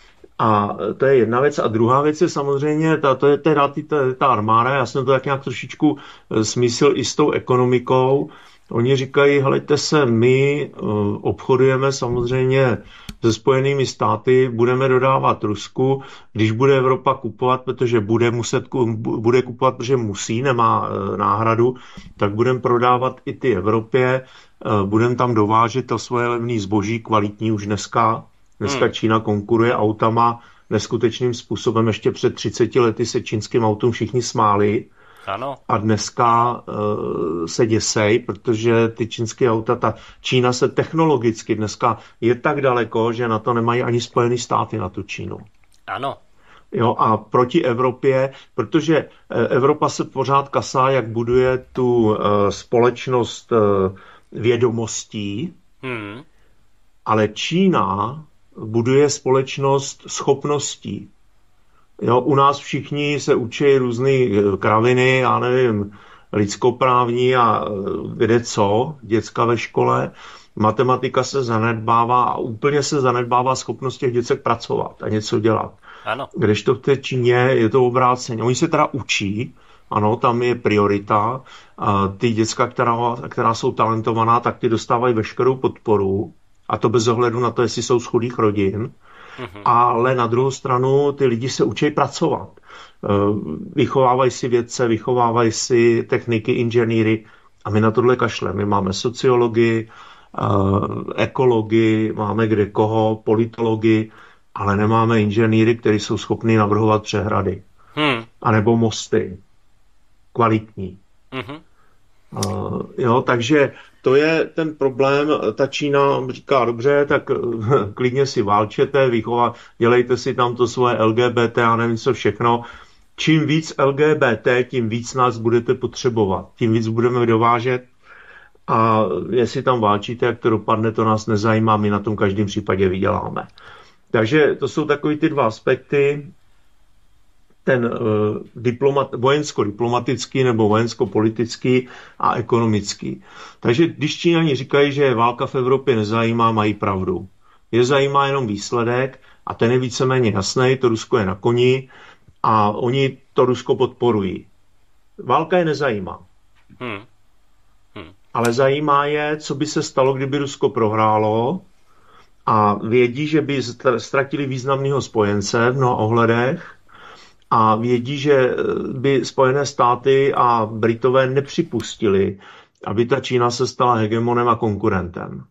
A to je jedna věc. A druhá věc je samozřejmě, ta, to je teda ta, ta armáda, já jsem to tak nějak trošičku smysl i s tou ekonomikou. Oni říkají, helejte se, my uh, obchodujeme samozřejmě se Spojenými státy, budeme dodávat Rusku, když bude Evropa kupovat, protože bude muset bude kupovat, protože musí, nemá uh, náhradu, tak budeme prodávat i ty Evropě, uh, budeme tam dovážet to svoje levné zboží, kvalitní už dneska. Dneska hmm. Čína konkuruje autama neskutečným způsobem. Ještě před třiceti lety se čínským autům všichni smáli. Ano. A dneska uh, se děsej, protože ty čínské auta, ta Čína se technologicky dneska je tak daleko, že na to nemají ani Spojené státy, na tu Čínu. Ano. Jo, a proti Evropě, protože Evropa se pořád kasá, jak buduje tu uh, společnost uh, vědomostí, hmm. ale Čína buduje společnost schopností. Jo, u nás všichni se učí různé kraviny, já nevím, lidskoprávní a kde co, děcka ve škole. Matematika se zanedbává a úplně se zanedbává schopnost těch děcek pracovat a něco dělat. Ano. Kdežto v té Číně je to obráceně. Oni se teda učí, ano, tam je priorita. A ty děcka, která, která jsou talentovaná, tak ty dostávají veškerou podporu. A to bez ohledu na to, jestli jsou z chudých rodin. Mm-hmm. Ale na druhou stranu ty lidi se učí pracovat. Vychovávají si vědce, vychovávají si techniky, inženýry a my na tohle kašleme. My máme sociologii, ekologii, máme kde koho, politologii, ale nemáme inženýry, kteří jsou schopni navrhovat přehrady. Hmm. A nebo mosty. Kvalitní. Mm-hmm. Uh, jo, takže to je ten problém. Ta Čína říká, dobře, tak klidně si válčete, vychová, dělejte si tam to svoje L G B T a nevím co všechno. Čím víc L G B T, tím víc nás budete potřebovat. Tím víc budeme dovážet a jestli tam válčíte, jak to dopadne, to nás nezajímá, my na tom každém případě vyděláme. Takže to jsou takový ty dva aspekty. Ten uh, diplomat, vojensko-diplomatický nebo vojensko-politický a ekonomický. Takže když Číňani říkají, že válka v Evropě nezajímá, mají pravdu. Je zajímá jenom výsledek a ten je víceméně jasný, to Rusko je na koni a oni to Rusko podporují. Válka je nezajímá. Hmm. Hmm. Ale zajímá je, co by se stalo, kdyby Rusko prohrálo a vědí, že by ztratili významného spojence v mnoha ohledech, a vědí, že by Spojené státy a Britové nepřipustili, aby ta Čína se stala hegemonem a konkurentem.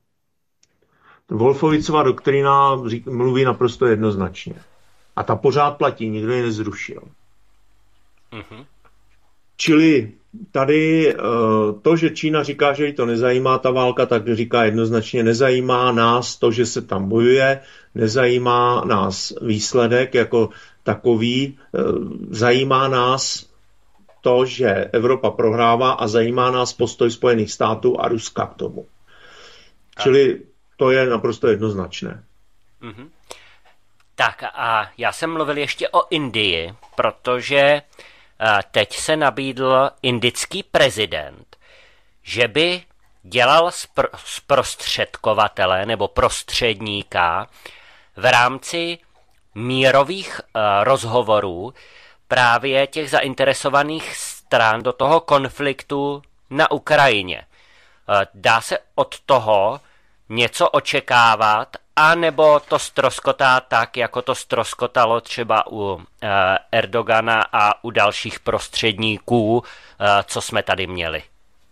Wolfovicova doktrína mluví naprosto jednoznačně. A ta pořád platí, nikdo ji nezrušil. Mm-hmm. Čili tady to, že Čína říká, že ji to nezajímá, ta válka, tak říká jednoznačně, nezajímá nás to, že se tam bojuje, nezajímá nás výsledek jako takový, zajímá nás to, že Evropa prohrává a zajímá nás postoj Spojených států a Ruska k tomu. Čili to je naprosto jednoznačné. Mm-hmm. Tak a já jsem mluvil ještě o Indii, protože teď se nabídl indický prezident, že by dělal spr- zprostředkovatele nebo prostředníka v rámci mírových uh, rozhovorů právě těch zainteresovaných stran do toho konfliktu na Ukrajině. Uh, dá se od toho něco očekávat, anebo to stroskotá tak, jako to stroskotalo třeba u uh, Erdogana a u dalších prostředníků, uh, co jsme tady měli?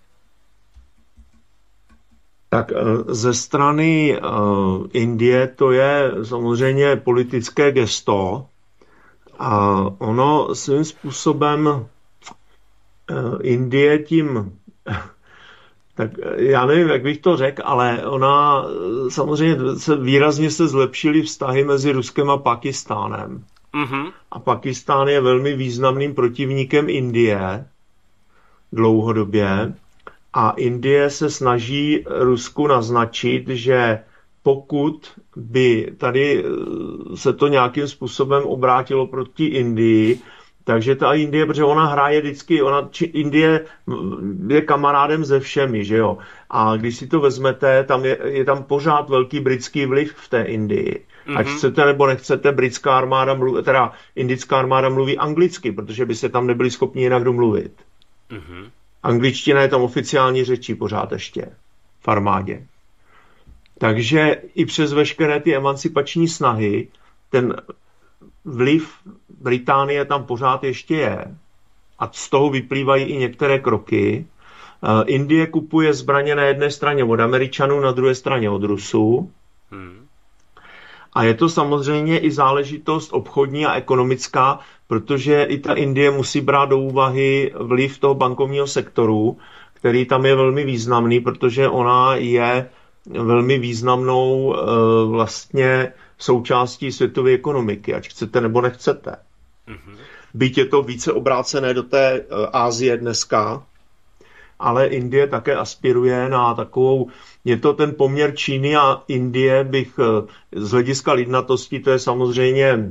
Tak ze strany uh, Indie to je samozřejmě politické gesto a ono svým způsobem uh, Indie tím, tak já nevím, jak bych to řekl, ale ona samozřejmě se výrazně se zlepšily vztahy mezi Ruskem a Pakistánem. Mm-hmm. A Pakistán je velmi významným protivníkem Indie dlouhodobě. A Indie se snaží Rusku naznačit, že pokud by tady se to nějakým způsobem obrátilo proti Indii, takže ta Indie, protože ona hraje vždycky, ona, či Indie je kamarádem se všemi, že jo. A když si to vezmete, tam je, je tam pořád velký britský vliv v té Indii. Mm-hmm. Ať chcete nebo nechcete, britská armáda mluví, teda indická armáda mluví anglicky, protože by se tam nebyli schopni jinak domluvit. Mm-hmm. Angličtina je tam oficiální řečí pořád ještě v armádě. Takže i přes veškeré ty emancipační snahy, ten vliv Británie tam pořád ještě je. A z toho vyplývají i některé kroky. Indie kupuje zbraně na jedné straně od Američanů, na druhé straně od Rusů. Hmm. A je to samozřejmě i záležitost obchodní a ekonomická, protože i ta Indie musí brát do úvahy vliv toho bankovního sektoru, který tam je velmi významný, protože ona je velmi významnou e, vlastně součástí světové ekonomiky, ať chcete nebo nechcete. Mm-hmm. Byť je to více obrácené do té e, Asie dneska, ale Indie také aspiruje na takovou, je to ten poměr Číny a Indie, bych e, z hlediska lidnatosti, to je samozřejmě e,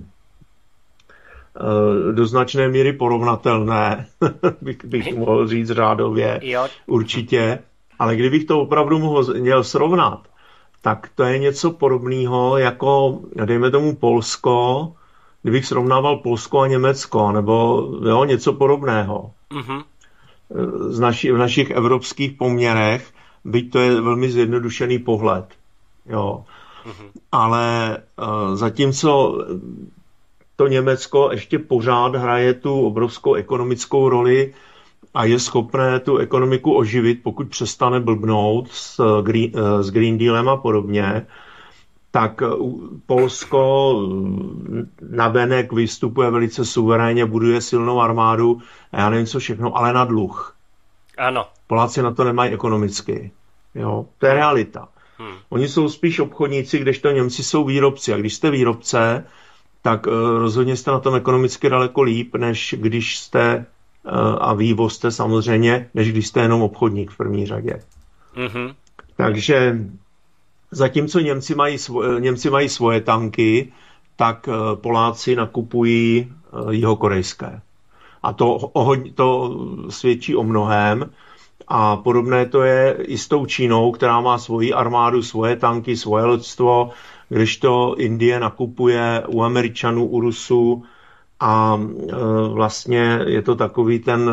do značné míry porovnatelné, bych, bych mohl říct řádově, jo. Určitě. Ale kdybych to opravdu mohl, měl srovnat, tak to je něco podobného jako, dejme tomu, Polsko, kdybych srovnával Polsko a Německo, nebo jo, něco podobného. Mm-hmm. Z naši, v našich evropských poměrech, byť to je velmi zjednodušený pohled. Jo. Mm-hmm. Ale uh, zatímco to Německo ještě pořád hraje tu obrovskou ekonomickou roli a je schopné tu ekonomiku oživit, pokud přestane blbnout s Green, s Green Dealem a podobně, tak Polsko navenek vystupuje velice suverénně, buduje silnou armádu a já nevím co všechno, ale na dluh. Ano. Poláci na to nemají ekonomicky. Jo? To je realita. Hmm. Oni jsou spíš obchodníci, kdežto Němci jsou výrobci. A když jste výrobce, tak uh, rozhodně jste na tom ekonomicky daleko líp, než když jste a vývoz jste samozřejmě, než když jste jenom obchodník v první řadě. Mm-hmm. Takže zatímco Němci mají, svoje, Němci mají svoje tanky, tak Poláci nakupují jihokorejské. A to, to svědčí o mnohém. A podobné to je i s tou Čínou, která má svoji armádu, svoje tanky, svoje loďstvo, kdežto Indie nakupuje u Američanů, u Rusů. A e, vlastně je to takový ten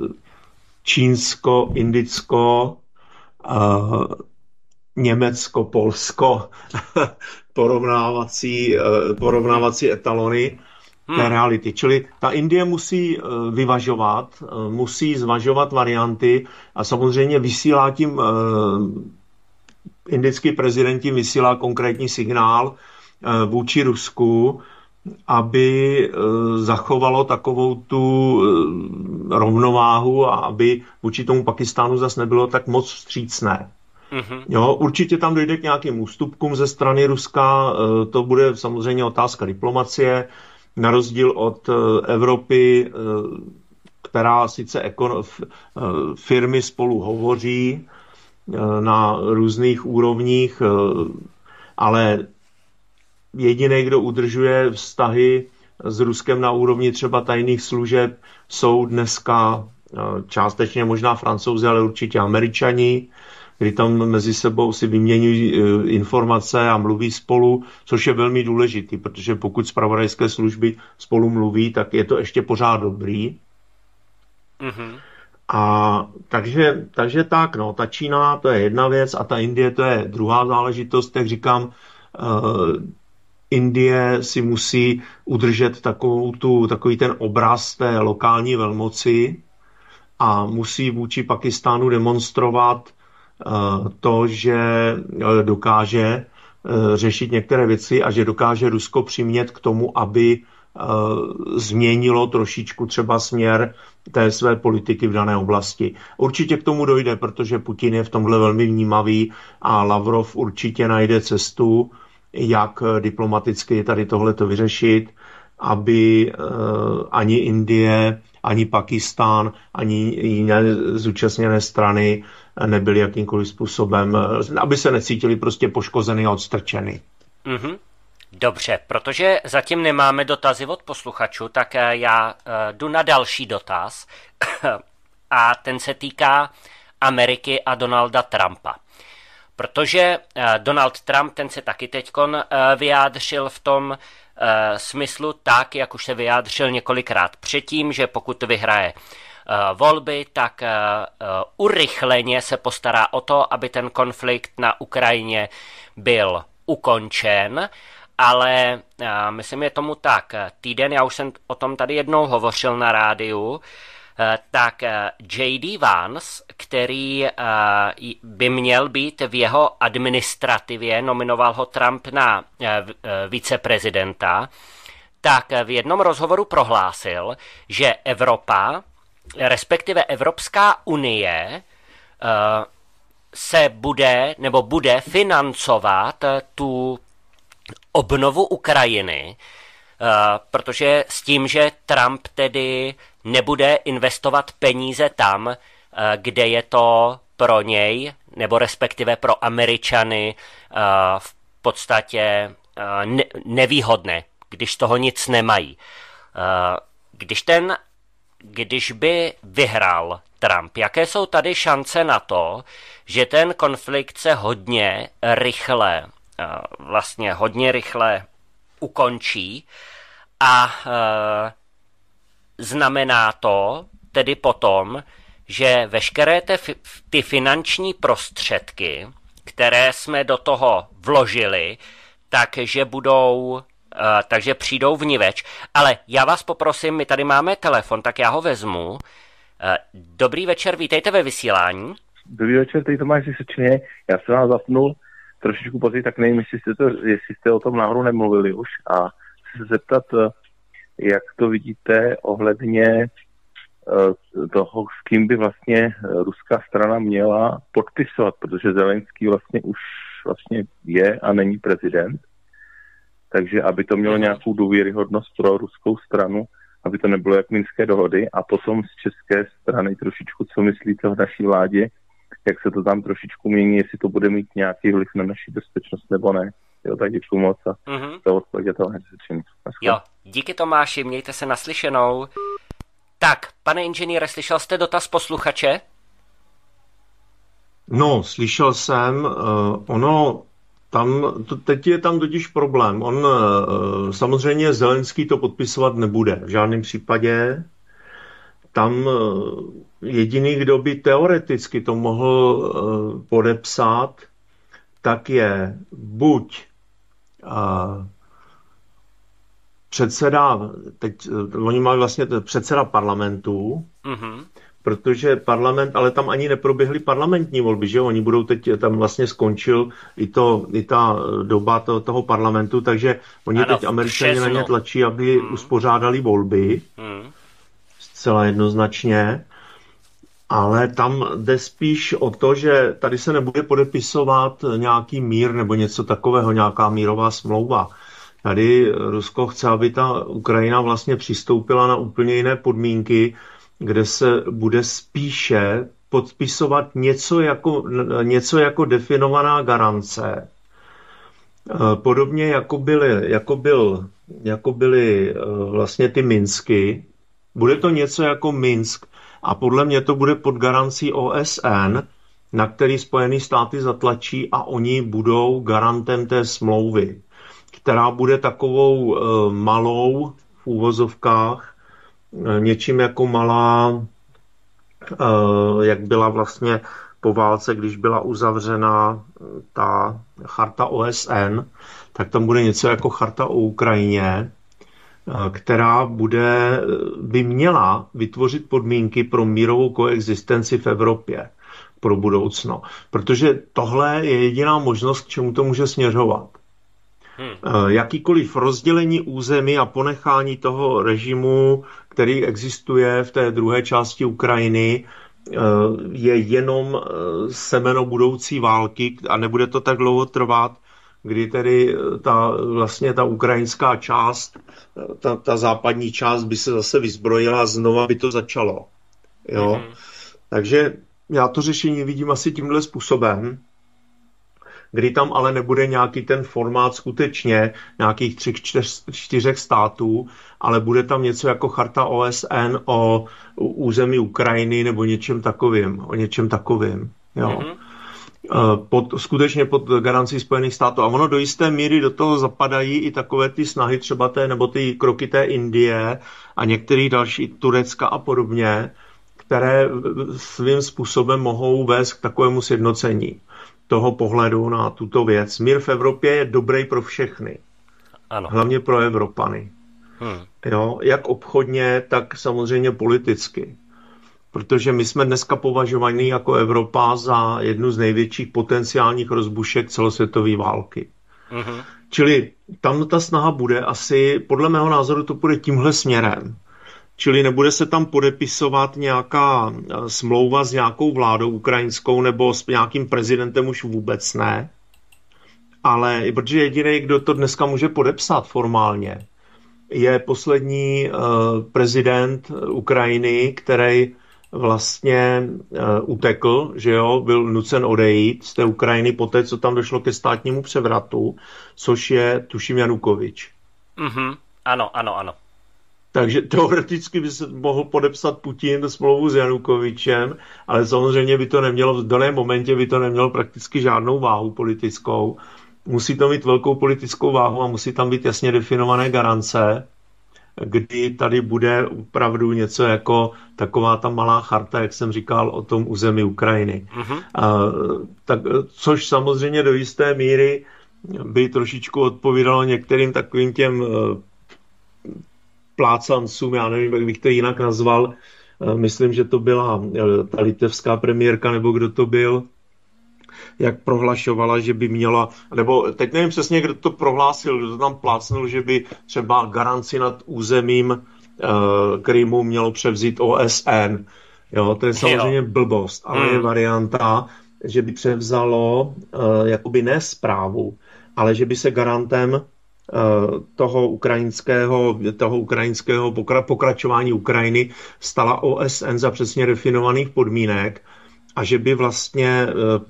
čínsko-indicko, e, německo-polsko porovnávací, e, porovnávací etalony hmm. té reality. Čili ta Indie musí e, vyvažovat, e, musí zvažovat varianty a samozřejmě vysílá tím, e, indický prezident tím vysílá konkrétní signál e, vůči Rusku, aby zachovalo takovou tu rovnováhu a aby vůči tomu Pakistánu zase nebylo tak moc vstřícné. Mm-hmm. Jo, určitě tam dojde k nějakým ústupkům ze strany Ruska, to bude samozřejmě otázka diplomacie, na rozdíl od Evropy, která sice ekon- firmy spolu hovoří na různých úrovních, ale jediný, kdo udržuje vztahy s Ruskem na úrovni třeba tajných služeb, jsou dneska částečně možná Francouzi, ale určitě Američani, kdy tam mezi sebou si vyměňují informace a mluví spolu, což je velmi důležitý, protože pokud zpravodajské služby spolu mluví, tak je to ještě pořád dobrý. Mm-hmm. A takže, takže tak, no, ta Čína, to je jedna věc a ta Indie, to je druhá záležitost, jak říkám, uh, Indie si musí udržet takovou tu, takový ten obraz té lokální velmoci a musí vůči Pakistánu demonstrovat uh, to, že uh, dokáže uh, řešit některé věci a že dokáže Rusko přimět k tomu, aby uh, změnilo trošičku třeba směr té své politiky v dané oblasti. Určitě k tomu dojde, protože Putin je v tomhle velmi vnímavý a Lavrov určitě najde cestu, jak diplomaticky tady tohleto vyřešit aby ani Indie, ani Pakistán, ani jiné zúčastněné strany nebyly jakýmkoliv způsobem, aby se necítili prostě poškozeny a odstrčeny. Mm-hmm. Dobře, protože zatím nemáme dotazy od posluchačů, tak já jdu na další dotaz a ten se týká Ameriky a Donalda Trumpa. Protože Donald Trump, ten se taky teďkon vyjádřil v tom smyslu tak, jak už se vyjádřil několikrát předtím, že pokud vyhraje volby, tak urychleně se postará o to, aby ten konflikt na Ukrajině byl ukončen, ale myslím, je tomu tak. Týden, já už jsem o tom tady jednou hovořil na rádiu, tak J D Vance, který by měl být v jeho administrativě, nominoval ho Trump na viceprezidenta, tak v jednom rozhovoru prohlásil, že Evropa, respektive Evropská unie, se bude nebo bude financovat tu obnovu Ukrajiny, protože s tím, že Trump tedy nebude investovat peníze tam, kde je to pro něj, nebo respektive pro Američany v podstatě nevýhodné, když z toho nic nemají. Když ten, když by vyhrál Trump, jaké jsou tady šance na to, že ten konflikt se hodně rychle, vlastně hodně rychle ukončí a e, znamená to tedy potom, že veškeré te, ty finanční prostředky, které jsme do toho vložili, takže budou, e, takže přijdou vniveč. Ale já vás poprosím, my tady máme telefon, tak já ho vezmu. E, dobrý večer, vítejte ve vysílání. Dobrý večer, tady Tomáš Vysočině. Já jsem vás zapnul trošičku později, tak nevím, jestli jste, to, jestli jste o tom náhodou nemluvili už, a chci se zeptat, jak to vidíte ohledně toho, s kým by vlastně ruská strana měla podpisovat, protože Zelenský vlastně už vlastně je a není prezident, takže aby to mělo nějakou důvěryhodnost pro ruskou stranu, aby to nebylo jak minské dohody, a potom z české strany trošičku, co myslíte o naší vládě, jak se to tam trošičku mění, jestli to bude mít nějaký vliv na naši bezpečnost nebo ne. Jo, tak děkuji moc a mm-hmm. to odpověď to neřečení. Jo, díky Tomáši, mějte se naslyšenou. Tak, pane inženýre, slyšel jste dotaz posluchače? No, slyšel jsem, uh, ono, tam, to, teď je tam totiž problém. On uh, samozřejmě Zelenský to podpisovat nebude v žádném případě. Tam uh, jediný, kdo by teoreticky to mohl uh, podepsat, tak je buď uh, předseda, teď uh, oni mají vlastně předseda parlamentu, mm-hmm. protože parlament, ale tam ani neproběhly parlamentní volby, že oni budou teď, tam vlastně skončil i, to, i ta doba to, toho parlamentu, takže oni ano, teď Američané na ně tlačí, aby mm. uspořádali volby, mm. zcela jednoznačně. Ale tam jde spíš o to, že tady se nebude podepisovat nějaký mír nebo něco takového, nějaká mírová smlouva. Tady Rusko chce, aby ta Ukrajina vlastně přistoupila na úplně jiné podmínky, kde se bude spíše podpisovat něco jako, něco jako definovaná garance. Podobně jako byly, jako byl, jako byly vlastně ty Minsky. Bude to něco jako Minsk. A podle mě to bude pod garancí O S N, na který Spojené státy zatlačí, a oni budou garantem té smlouvy, která bude takovou e, malou, v úvozovkách, e, něčím jako malá, e, jak byla vlastně po válce, když byla uzavřena ta charta O S N, tak tam bude něco jako charta o Ukrajině, která bude, by měla vytvořit podmínky pro mírovou koexistenci v Evropě pro budoucno. Protože tohle je jediná možnost, k čemu to může směřovat. Hmm. Jakýkoliv rozdělení území a ponechání toho režimu, který existuje v té druhé části Ukrajiny, je jenom semeno budoucí války a nebude to tak dlouho trvat, kdy tedy ta, vlastně ta ukrajinská část, ta, ta západní část by se zase vyzbrojila a znova by to začalo. Jo? Mm-hmm. Takže já to řešení vidím asi tímhle způsobem, kdy tam ale nebude nějaký ten formát skutečně nějakých třech, čtyř, čtyřech států, ale bude tam něco jako charta O S N o území Ukrajiny nebo něčem takovým, o něčem takovým. Jo. Mm-hmm. Pod, skutečně pod garancí Spojených států. A ono do jisté míry do toho zapadají i takové ty snahy třeba té, nebo ty kroky té Indie a některých další, Turecka a podobně, které svým způsobem mohou vést k takovému sjednocení toho pohledu na tuto věc. Mír v Evropě je dobrý pro všechny. Ano. Hlavně pro Evropany. Hmm. Jo, jak obchodně, tak samozřejmě politicky. Protože my jsme dneska považovaní jako Evropa za jednu z největších potenciálních rozbušek celosvětové války. Hmm. Čili tam ta snaha bude asi, podle mého názoru to bude tímhle směrem. Čili nebude se tam podepisovat nějaká smlouva s nějakou vládou ukrajinskou nebo s nějakým prezidentem, už vůbec ne. Ale protože jediný, kdo to dneska může podepsat formálně, je poslední uh, prezident Ukrajiny, který vlastně uh, utekl, že jo, byl nucen odejít z té Ukrajiny poté, co tam došlo ke státnímu převratu, což je, tuším, Janukovič. Mm-hmm. Ano, ano, ano. Takže teoreticky by se mohl podepsat Putin smlouvu s Janukovičem, ale samozřejmě by to nemělo, v daném momentě by to nemělo prakticky žádnou váhu politickou. Musí to mít velkou politickou váhu a musí tam být jasně definované garance, kdy tady bude opravdu něco jako taková ta malá charta, jak jsem říkal, o tom území Ukrajiny. Mm-hmm. A, tak, což samozřejmě do jisté míry by trošičku odpovídalo některým takovým těm plácancům, já nevím, jak bych to jinak nazval. Myslím, že to byla ta litevská premiérka, nebo kdo to byl, jak prohlašovala, že by měla, nebo teď nevím přesně, kdo to prohlásil, kdo to tam plácnul, že by třeba garanci nad územím uh, Krymu mělo převzít O S N. Jo, to je samozřejmě jo. blbost, ale hmm. je varianta, že by převzalo uh, jakoby ne správu, ale že by se garantem toho ukrajinského, toho ukrajinského pokra, pokračování Ukrajiny stala O S N za přesně definovaných podmínek a že by vlastně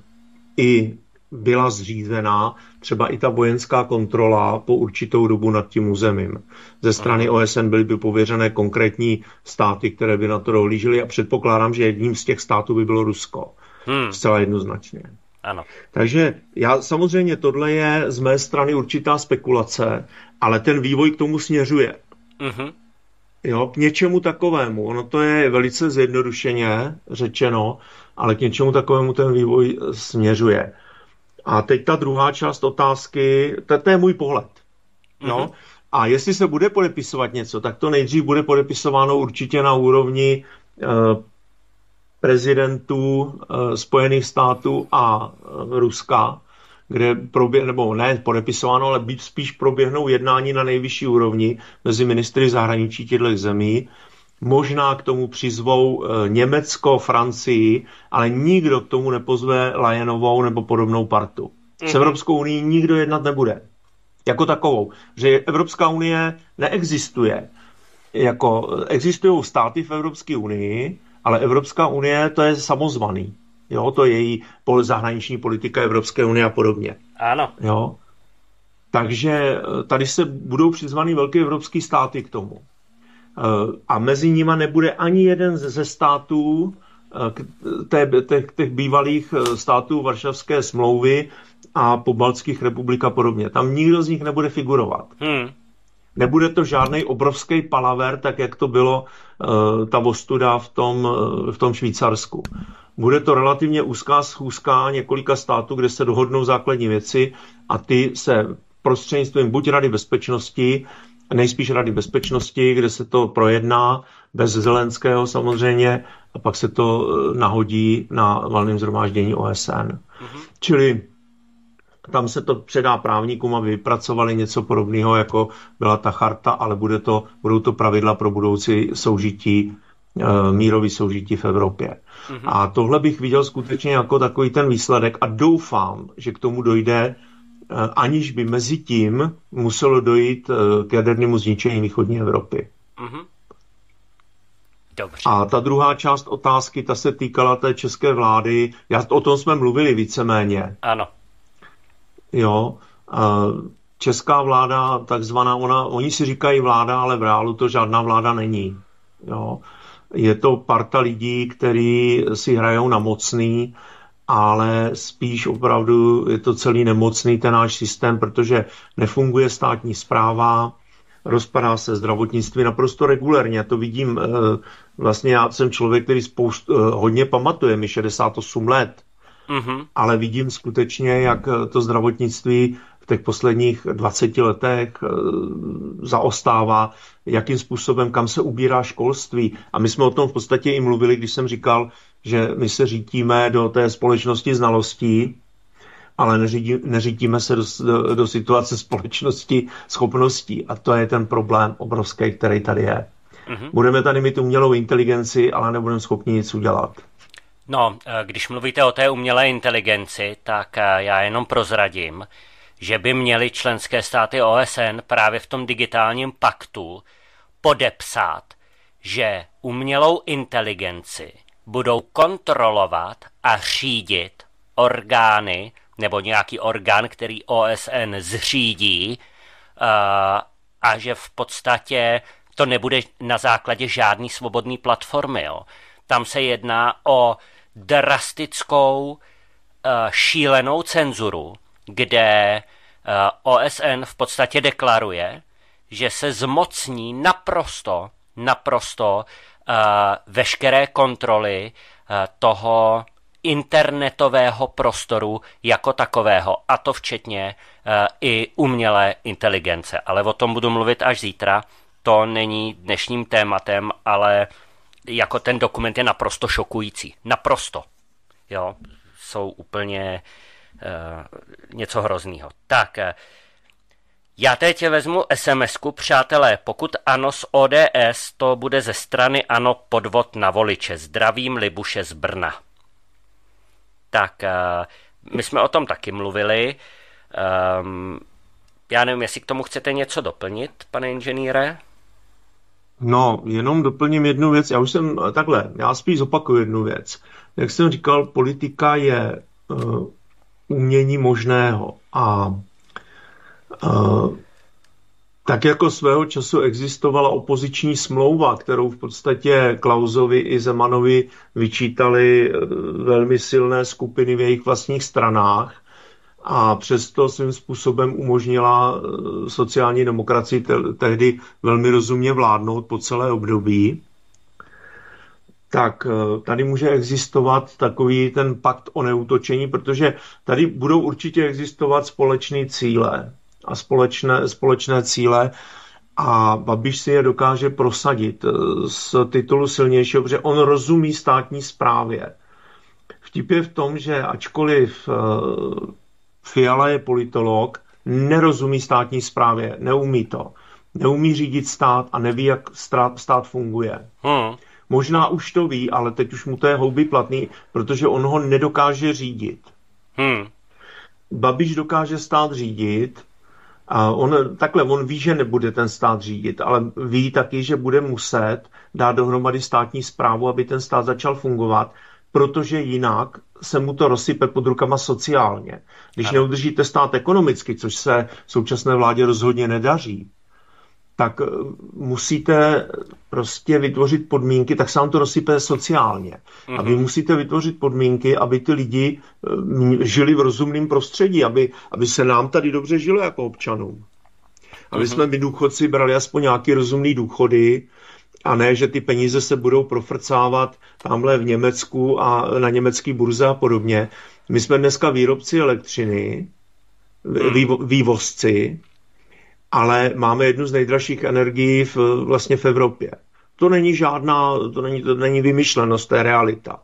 i byla zřízená třeba i ta vojenská kontrola po určitou dobu nad tím územím. Ze strany O S N byly by pověřené konkrétní státy, které by na to dohlížely a předpokládám, že jedním z těch států by bylo Rusko. Hmm. Zcela jednoznačně. Ano. Takže já samozřejmě tohle je z mé strany určitá spekulace, ale ten vývoj k tomu směřuje. Uh-huh. Jo, k něčemu takovému. Ono to je velice zjednodušeně řečeno, ale k něčemu takovému ten vývoj směřuje. A teď ta druhá část otázky, to, to je můj pohled. Uh-huh. Jo? A jestli se bude podepisovat něco, tak to nejdřív bude podepisováno určitě na úrovni uh, prezidentů uh, Spojených států a uh, Ruska, kde proběh, nebo ne podepisováno, ale být spíš proběhnou jednání na nejvyšší úrovni mezi ministry zahraničí těchto zemí. Možná k tomu přizvou uh, Německo, Francii, ale nikdo k tomu nepozve Lajenovou nebo podobnou partu. Mm-hmm. S Evropskou unii nikdo jednat nebude. Jako takovou. Že Evropská unie neexistuje. Jako, existují státy v Evropské unii, ale Evropská unie to je samozvaný. Jo, to je její zahraniční politika Evropské unie a podobně. Ano. Jo. Takže tady se budou přizvaný velké evropské státy k tomu. A mezi nimi nebude ani jeden ze států těch, těch bývalých států Varšavské smlouvy a pobaltských republik a podobně. Tam nikdo z nich nebude figurovat. Hmm. Nebude to žádný obrovský palaver, tak jak to bylo uh, ta ostuda v tom, uh, v tom Švýcarsku. Bude to relativně úzká schůzka několika států, kde se dohodnou základní věci a ty se prostřednictvím buď Rady bezpečnosti, nejspíš Rady bezpečnosti, kde se to projedná, bez Zelenského samozřejmě, a pak se to uh, nahodí na valném shromáždění O S N. Mm-hmm. Čili tam se to předá právníkům, aby vypracovali něco podobného, jako byla ta charta, ale bude to, budou to pravidla pro budoucí soužití, mírový soužití v Evropě. Mm-hmm. A tohle bych viděl skutečně jako takový ten výsledek a doufám, že k tomu dojde aniž by mezi tím muselo dojít k jadernému zničení východní Evropy. Mm-hmm. Dobře. A ta druhá část otázky, ta se týkala té české vlády. Já, o tom jsme mluvili víceméně. Ano. Jo. Česká vláda, takzvaná, ona, oni si říkají vláda, ale v reálu to žádná vláda není. Jo. Je to parta lidí, kteří si hrajou na mocný, ale spíš opravdu je to celý nemocný ten náš systém, protože nefunguje státní správa, rozpadá se zdravotnictví naprosto regulérně. Já to vidím, vlastně já jsem člověk, který spoustu, hodně pamatuje, mi šedesát osm let, mm-hmm. ale vidím skutečně, jak to zdravotnictví v těch posledních dvaceti letech zaostává, jakým způsobem, kam se ubírá školství. A my jsme o tom v podstatě i mluvili, když jsem říkal, že my se řítíme do té společnosti znalostí, ale neřídí, neřítíme se do, do, do situace společnosti schopností. A to je ten problém obrovský, který tady je. Mm-hmm. Budeme tady mít umělou inteligenci, ale nebudeme schopni nic udělat. No, když mluvíte o té umělé inteligenci, tak já jenom prozradím, že by měly členské státy O S N právě v tom digitálním paktu podepsat, že umělou inteligenci budou kontrolovat a řídit orgány nebo nějaký orgán, který O S N zřídí, a že v podstatě to nebude na základě žádný svobodný platformy. Jo. Tam se jedná o drastickou šílenou cenzuru, kde O S N v podstatě deklaruje, že se zmocní naprosto, naprosto veškeré kontroly toho internetového prostoru jako takového, a to včetně i umělé inteligence. Ale o tom budu mluvit až zítra. To není dnešním tématem, ale jako ten dokument je naprosto šokující. Naprosto. Jo, jsou úplně uh, něco hroznýho. Tak, uh, já teď vezmu SMSku, přátelé, pokud ano z O D S, to bude ze strany ANO podvod na voliče. Zdravím, Libuše z Brna. Tak, uh, my jsme o tom taky mluvili. Um, já nevím, jestli k tomu chcete něco doplnit, pane inženýre? No, jenom doplním jednu věc. Já už jsem takhle, já spíš zopakuju jednu věc. Jak jsem říkal, politika je uh, umění možného. A uh, tak jako svého času existovala opoziční smlouva, kterou v podstatě Klausovi i Zemanovi vyčítali uh, velmi silné skupiny v jejich vlastních stranách, a přesto svým způsobem umožnila sociální demokracii te- tehdy velmi rozumně vládnout po celé období, tak tady může existovat takový ten pakt o neútočení, protože tady budou určitě existovat společné cíle a společné, společné cíle a Babiš si je dokáže prosadit z titulu silnějšího, protože on rozumí státní správě. Vtip je v tom, že ačkoliv Fiala je politolog, nerozumí státní správě, neumí to. Neumí řídit stát a neví, jak stát, stát funguje. Hmm. Možná už to ví, ale teď už mu to je houby platný, protože on ho nedokáže řídit. Hmm. Babiš dokáže stát řídit a on, takhle, on ví, že nebude ten stát řídit, ale ví taky, že bude muset dát dohromady státní správu, aby ten stát začal fungovat, protože jinak se mu to rozsype pod rukama sociálně. Když ano. neudržíte stát ekonomicky, což se současné vládě rozhodně nedaří, tak musíte prostě vytvořit podmínky, tak se vám to rozsype sociálně. Mm-hmm. A vy musíte vytvořit podmínky, aby ty lidi žili v rozumném prostředí, aby, aby se nám tady dobře žilo jako občanům. Aby mm-hmm. jsme my důchodci brali aspoň nějaký rozumný důchody, a ne, že ty peníze se budou profrcávat tamhle v Německu a na německý burze a podobně. My jsme dneska výrobci elektřiny, vývo, vývozci, ale máme jednu z nejdražších energií v, vlastně v Evropě. To není žádná, to není, to není vymyšlenost, to je realita.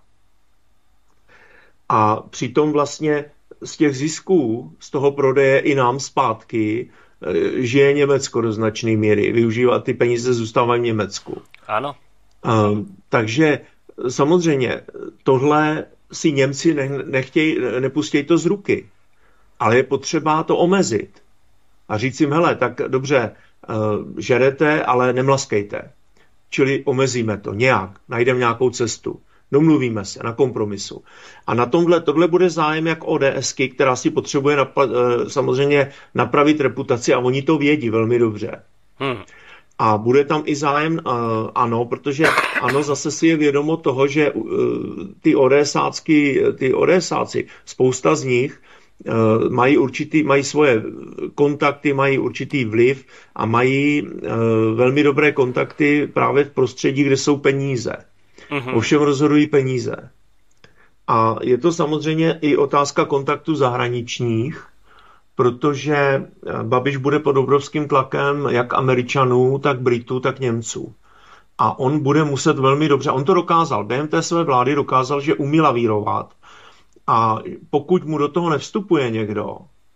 A přitom vlastně z těch zisků, z toho prodeje i nám zpátky, žije Německo do značné míry. Využívat ty peníze zůstávají v Německu. Ano. Uh, takže samozřejmě tohle si Němci ne, nechtějí, nepustějí to z ruky. ale je potřeba to omezit. A říct jim, hele, tak dobře, žerete, ale nemlaskejte. Čili omezíme to nějak, najdeme nějakou cestu. Domluvíme se na kompromisu. A na tomhle, tohle bude zájem jak ODSky, která si potřebuje napla- samozřejmě napravit reputaci a oni to vědí velmi dobře. Hmm. A bude tam i zájem uh, ANO, protože ANO zase si je vědomo toho, že uh, ty ODSácky, ty ODSáci, spousta z nich uh, mají určitý, mají svoje kontakty, mají určitý vliv a mají uh, velmi dobré kontakty právě v prostředí, kde jsou peníze. Mm-hmm. Ovšem rozhodují peníze. A je to samozřejmě i otázka kontaktu zahraničních, protože Babiš bude pod obrovským tlakem jak Američanů, tak Britů, tak Němců. A on bude muset velmi dobře, on to dokázal, během té své vlády dokázal, že umí lavírovat. A pokud mu do toho nevstupuje někdo,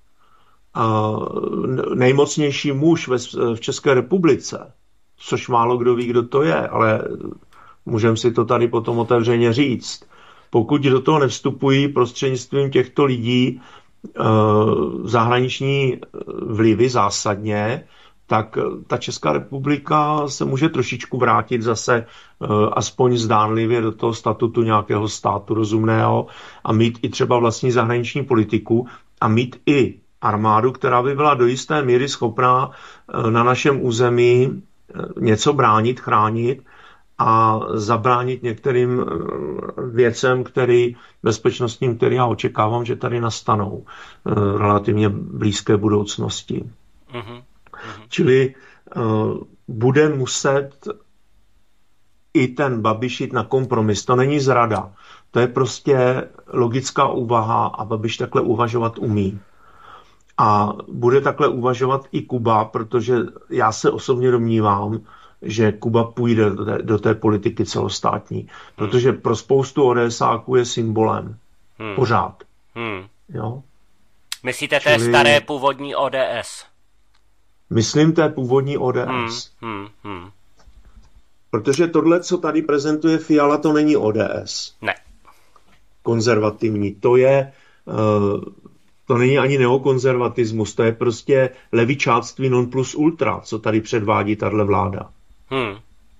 nejmocnější muž v České republice, což málo kdo ví, kdo to je, ale můžeme si to tady potom otevřeně říct. Pokud do toho nevstupují prostřednictvím těchto lidí zahraniční vlivy zásadně, tak ta Česká republika se může trošičku vrátit zase aspoň zdánlivě do toho statutu nějakého státu rozumného a mít i třeba vlastní zahraniční politiku a mít i armádu, která by byla do jisté míry schopná na našem území něco bránit, chránit a zabránit některým věcem, který, bezpečnostním, který já očekávám, že tady nastanou v relativně blízké budoucnosti. Mm-hmm. Čili uh, bude muset i ten Babiš jít na kompromis. To není zrada. To je prostě logická úvaha a Babiš takhle uvažovat umí. A bude takhle uvažovat i Kuba, protože já se osobně domnívám, že Kuba půjde do té, do té politiky celostátní. Protože pro spoustu ODSáků je symbolem. Hmm. Pořád. Hmm. Jo? Myslíte Čili... té staré původní O D S? Myslím té původní O D S. Hmm. Hmm. Hmm. Protože tohle, co tady prezentuje Fiala, to není O D S. Ne. Konzervativní. To je... Uh, to není ani neokonzervatismus, to je prostě levičáctví non plus ultra, co tady předvádí tahle vláda. Hmm.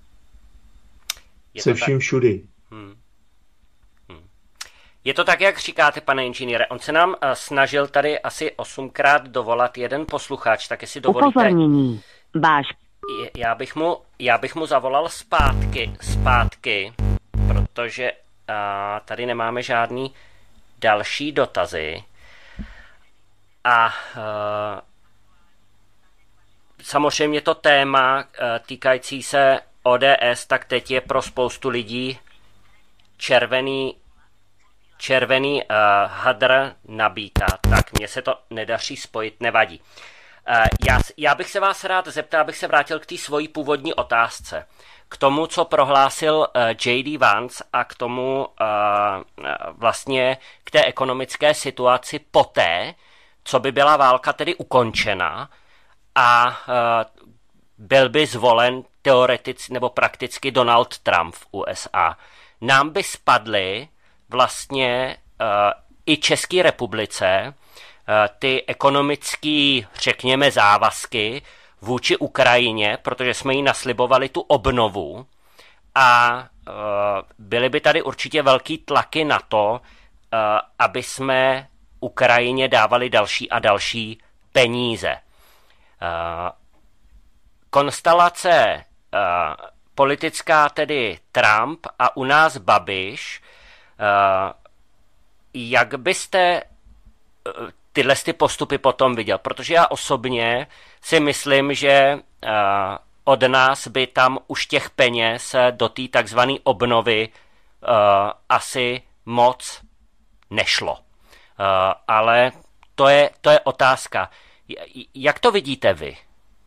Se vším tak... všudy. Hmm. Hmm. Je to tak, jak říkáte, pane inženýre. On se nám uh, snažil tady asi osmkrát dovolat jeden posluchač, tak jestli dovolíte... Upozornění. Váš... Já bych mu, já bych mu zavolal zpátky, zpátky, protože uh, tady nemáme žádný další dotazy. A uh, samozřejmě to téma uh, týkající se O D S, tak teď je pro spoustu lidí červený, červený uh, hadr nabíka. Tak mně se to nedaří spojit, nevadí. Uh, já, já bych se vás rád zeptal, abych se vrátil k té svojí původní otázce. K tomu, co prohlásil uh, J D Vance a k tomu uh, vlastně k té ekonomické situaci poté, co by byla válka tedy ukončena a uh, byl by zvolen teoreticky nebo prakticky Donald Trump v U S A. Nám by spadly vlastně uh, i České republice uh, ty ekonomické, řekněme, závazky vůči Ukrajině, protože jsme jí naslibovali tu obnovu a uh, byly by tady určitě velký tlaky na to, uh, aby jsme Ukrajině dávali další a další peníze. Uh, konstelace uh, politická tedy Trump a u nás Babiš. Uh, jak byste uh, tyhle ty postupy potom viděl? Protože já osobně si myslím, že uh, od nás by tam už těch peněz do té takzvané obnovy uh, asi moc nešlo. Uh, ale to je, to je otázka. Jak to vidíte vy?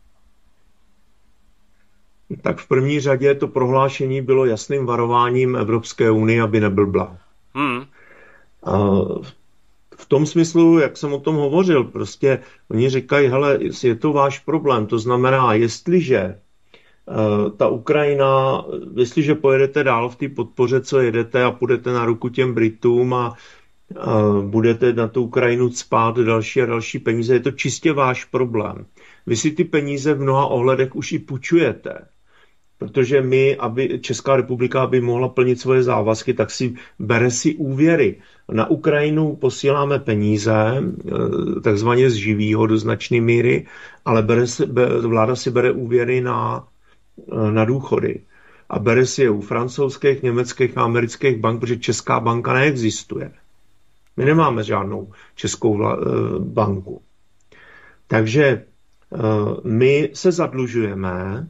Tak v první řadě to prohlášení bylo jasným varováním Evropské unie, aby neblbla. Hmm. Uh, v tom smyslu, jak jsem o tom hovořil, prostě oni říkají, hele, je to váš problém. To znamená, jestliže uh, ta Ukrajina, jestliže pojedete dál v té podpoře, co jedete a půjdete na ruku těm Britům a budete na tu Ukrajinu cpát další a další peníze. Je to čistě váš problém. Vy si ty peníze v mnoha ohledech už i půjčujete. Protože my, aby Česká republika, aby mohla plnit svoje závazky, tak si bere si úvěry. Na Ukrajinu posíláme peníze, takzvaně z živýho do značné míry, ale bere si, vláda si bere úvěry na, na důchody. A bere si je u francouzských, německých a amerických bank, protože Česká banka neexistuje. My nemáme žádnou českou banku. Takže my se zadlužujeme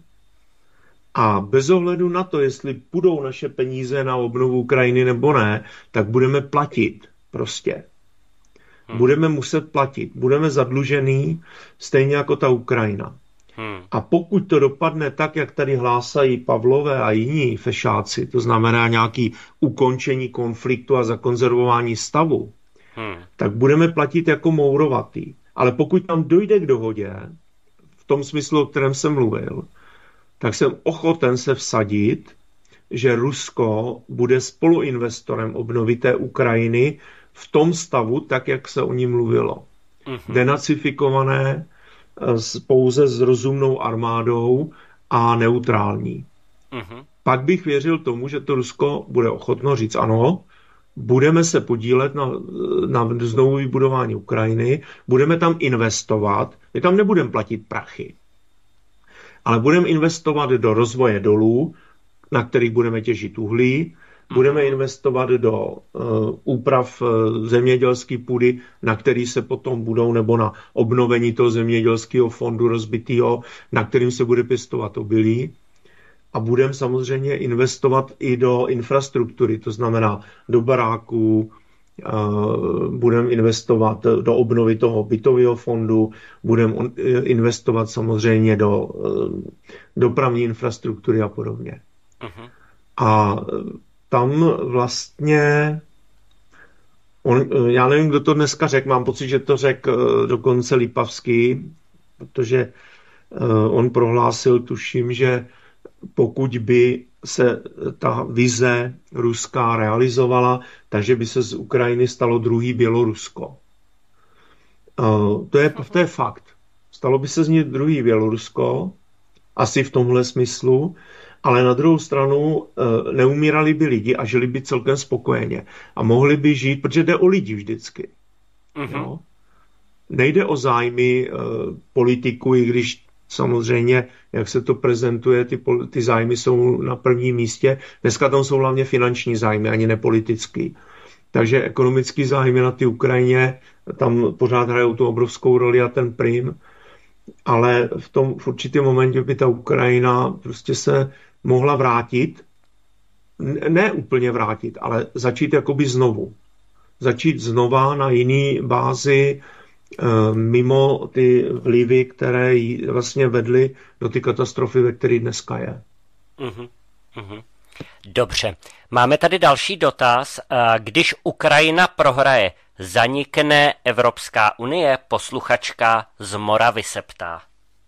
a bez ohledu na to, jestli půjdou naše peníze na obnovu Ukrajiny nebo ne, tak budeme platit prostě. Hmm. Budeme muset platit. Budeme zadlužený, stejně jako ta Ukrajina. Hmm. A pokud to dopadne tak, jak tady hlásají Pavlové a jiní fešáci, to znamená nějaké ukončení konfliktu a zakonzervování stavu, hmm. tak budeme platit jako mourovatý. Ale pokud tam dojde k dohodě, v tom smyslu, o kterém jsem mluvil, tak jsem ochoten se vsadit, že Rusko bude spoluinvestorem obnovy té Ukrajiny v tom stavu, tak, jak se o ní mluvilo. Uh-huh. Denacifikované, pouze s rozumnou armádou a neutrální. Uh-huh. Pak bych věřil tomu, že to Rusko bude ochotno říct ano, budeme se podílet na, na znovu vybudování Ukrajiny, budeme tam investovat, my tam nebudeme platit prachy, ale budeme investovat do rozvoje dolů, na kterých budeme těžit uhlí, budeme investovat do uh, úprav uh, zemědělské půdy, na který se potom budou, nebo na obnovení toho zemědělského fondu rozbitého, na kterým se bude pěstovat obilí. A budeme samozřejmě investovat i do infrastruktury, to znamená do baráků, uh, budeme investovat do obnovy toho bytového fondu, budeme investovat samozřejmě do uh, dopravní infrastruktury a podobně. Uh-huh. A tam vlastně, on, já nevím, kdo to dneska řekl, mám pocit, že to řekl dokonce Lipavský, protože on prohlásil, tuším, že pokud by se ta vize ruská realizovala, takže by se z Ukrajiny stalo druhý Bělorusko. To je, to je fakt. Stalo by se z ní druhý Bělorusko, asi v tomhle smyslu, ale na druhou stranu neumírali by lidi a žili by celkem spokojeně. A mohli by žít, protože jde o lidi vždycky. Uh-huh. No? Nejde o zájmy uh, politiků, i když samozřejmě, jak se to prezentuje, ty, ty zájmy jsou na prvním místě. Dneska tam jsou hlavně finanční zájmy, ani nepolitický. Takže ekonomický zájmy na ty Ukrajině, tam pořád hrajou tu obrovskou roli a ten prim. Ale v tom v určitém momentě by ta Ukrajina prostě se mohla vrátit, ne úplně vrátit, ale začít jakoby znovu. Začít znova na jiný bázi, mimo ty vlivy, které ji vlastně vedly do ty katastrofy, ve které dneska je. Uhum, uhum. Dobře. Máme tady další dotaz. Když Ukrajina prohraje, zanikne Evropská unie? Posluchačka z Moravy se ptá.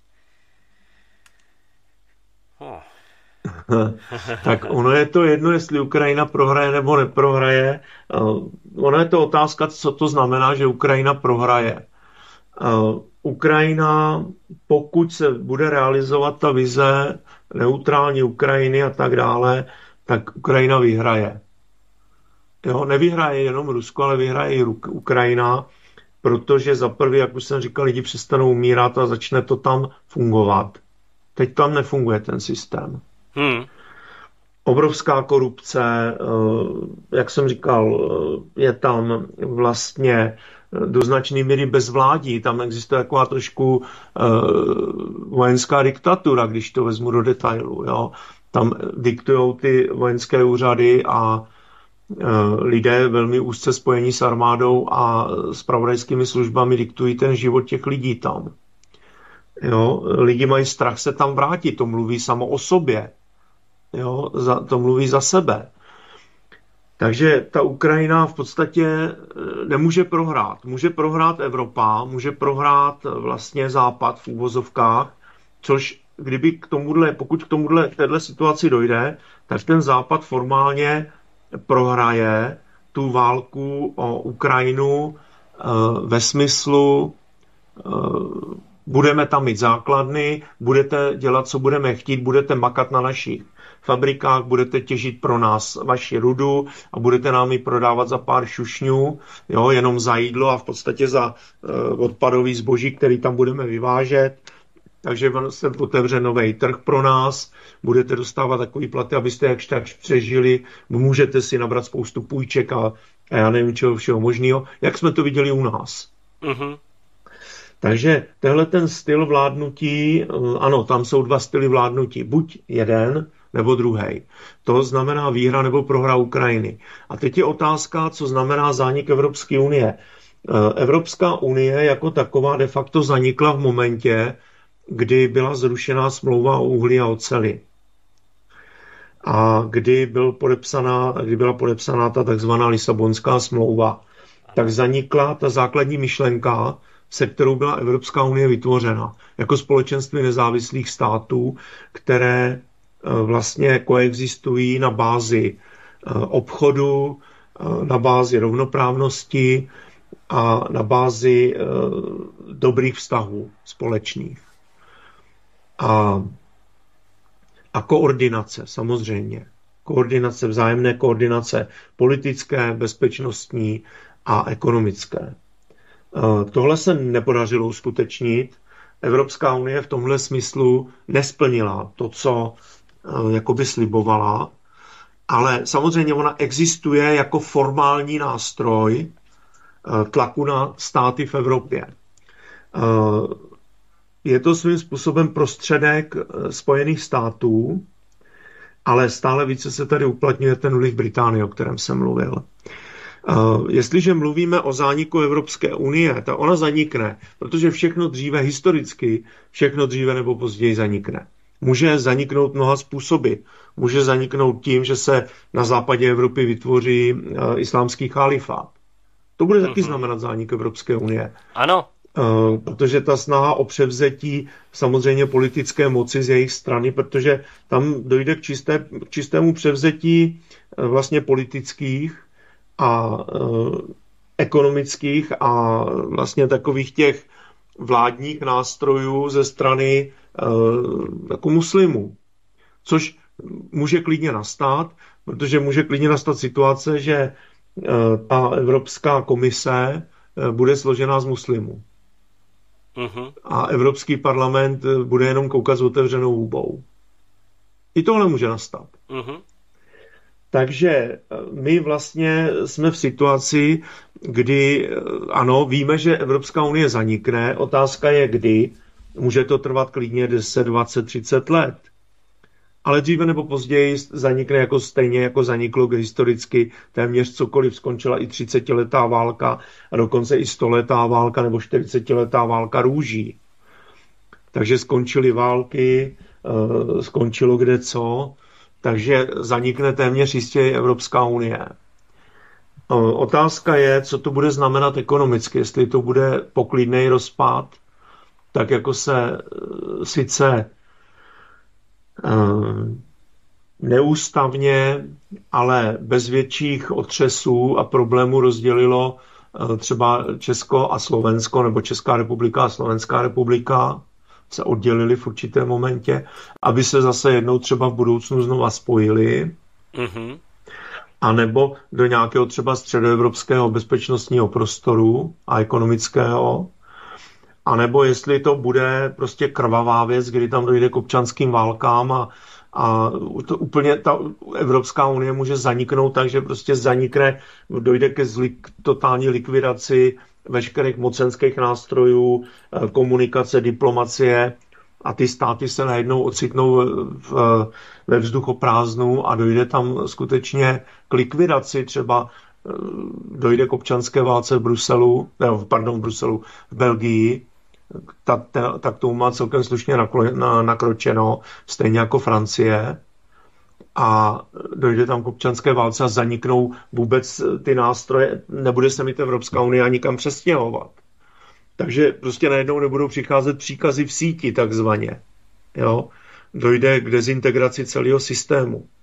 Oh. Tak ono je to jedno, jestli Ukrajina prohraje nebo neprohraje. Ono je to otázka, co to znamená, že Ukrajina prohraje. Ukrajina, pokud se bude realizovat ta vize neutrální Ukrajiny a tak dále, tak Ukrajina vyhraje. Jo, nevyhraje jenom Rusko, ale vyhraje i Ukrajina, protože za prvý, jak už jsem říkal, lidi přestanou umírat a začne to tam fungovat. Teď tam nefunguje ten systém. Hmm. Obrovská korupce, jak jsem říkal, je tam vlastně do značné míry bezvládí. Tam existuje taková trošku vojenská diktatura, když to vezmu do detailu. Jo. Tam diktujou ty vojenské úřady a lidé velmi úzce spojení s armádou a zpravodajskými službami diktují ten život těch lidí tam. Jo, lidi mají strach se tam vrátit, to mluví samo o sobě. Jo, za, to mluví za sebe. Takže ta Ukrajina v podstatě nemůže prohrát. Může prohrát Evropa, může prohrát vlastně Západ v úvozovkách, což kdyby k tomuhle, pokud k tomuhle, k téhle situaci dojde, tak ten Západ formálně prohraje, tu válku o Ukrajinu ve smyslu budeme tam mít základny, budete dělat, co budeme chtít, budete makat na našich fabrikách, budete těžit pro nás vaši rudu a budete nám ji prodávat za pár šušňů, jo, jenom za jídlo a v podstatě za uh, odpadový zboží, který tam budeme vyvážet. Takže se otevře nový trh pro nás, budete dostávat takový platy, abyste jakž tak přežili, můžete si nabrat spoustu půjček a, a já nevím čeho všeho možného, jak jsme to viděli u nás. Mm-hmm. Takže tenhle ten styl vládnutí, ano, tam jsou dva styly vládnutí, buď jeden nebo druhý. To znamená výhra nebo prohra Ukrajiny. A teď je otázka, co znamená zánik Evropské unie. Evropská unie jako taková de facto zanikla v momentě, kdy byla zrušená smlouva o uhlí a oceli. A kdy, byl podepsaná, kdy byla podepsaná ta takzvaná Lisabonská smlouva, tak zanikla ta základní myšlenka, se kterou byla Evropská unie vytvořena, jako společenství nezávislých států, které vlastně koexistují na bázi obchodu, na bázi rovnoprávnosti a na bázi dobrých vztahů společných. A, a koordinace, samozřejmě. Koordinace, vzájemné koordinace politické, bezpečnostní a ekonomické. Tohle se nepodařilo uskutečnit. Evropská unie v tomhle smyslu nesplnila to, co jakoby slibovala, ale samozřejmě ona existuje jako formální nástroj tlaku na státy v Evropě. Je to svým způsobem prostředek Spojených států, ale stále více se tady uplatňuje ten vliv Británie, o kterém jsem mluvil. Jestliže mluvíme o zániku Evropské unie, tak ona zanikne, protože všechno dříve historicky, všechno dříve nebo později zanikne. Může zaniknout mnoha způsoby. Může zaniknout tím, že se na západě Evropy vytvoří islámský chalifát. To bude taky znamenat zánik Evropské unie. Ano. Protože ta snaha o převzetí samozřejmě politické moci z jejich strany, protože tam dojde k, čisté, k čistému převzetí vlastně politických a e, ekonomických a vlastně takových těch vládních nástrojů ze strany e, jako muslimů. Což může klidně nastat, protože může klidně nastat situace, že e, ta Evropská komise e, bude složená z muslimů. Uh-huh. A Evropský parlament bude jenom koukat s otevřenou hubou. I tohle může nastat. Uh-huh. Takže my vlastně jsme v situaci, kdy ano, víme, že Evropská unie zanikne. Otázka je kdy. Může to trvat klidně deset, dvacet, třicet let. Ale dříve nebo později zanikne jako stejně, jako zaniklo historicky téměř cokoliv. Skončila i třicetiletá válka a dokonce i stoletá válka nebo čtyřicetiletá válka růží. Takže skončily války, skončilo kde co, takže zanikne téměř jistě i Evropská unie. Otázka je, co to bude znamenat ekonomicky, jestli to bude poklidnej rozpad, tak jako se sice neústavně, ale bez větších otřesů a problémů rozdělilo třeba Česko a Slovensko, nebo Česká republika a Slovenská republika se oddělili v určitém momentě, aby se zase jednou třeba v budoucnu znova spojili, mm-hmm. a nebo do nějakého třeba středoevropského bezpečnostního prostoru a ekonomického, a nebo jestli to bude prostě krvavá věc, kdy tam dojde k občanským válkám a, a to úplně ta Evropská unie může zaniknout tak, že prostě zanikne, dojde ke zlik, totální likvidaci veškerých mocenských nástrojů, komunikace, diplomacie a ty státy se najednou ocitnou v, ve vzduchoprázdnu a dojde tam skutečně k likvidaci, třeba dojde k občanské válce v Bruselu, ne, pardon, v Bruselu, v Belgii, tak, tak to má celkem slušně nakročeno, stejně jako Francie. A dojde tam k občanské válce a zaniknou vůbec ty nástroje, nebude se mít Evropská unie ani kam přestěhovat. Takže prostě najednou nebudou přicházet příkazy v síti takzvaně. Jo? Dojde k dezintegraci celého systému.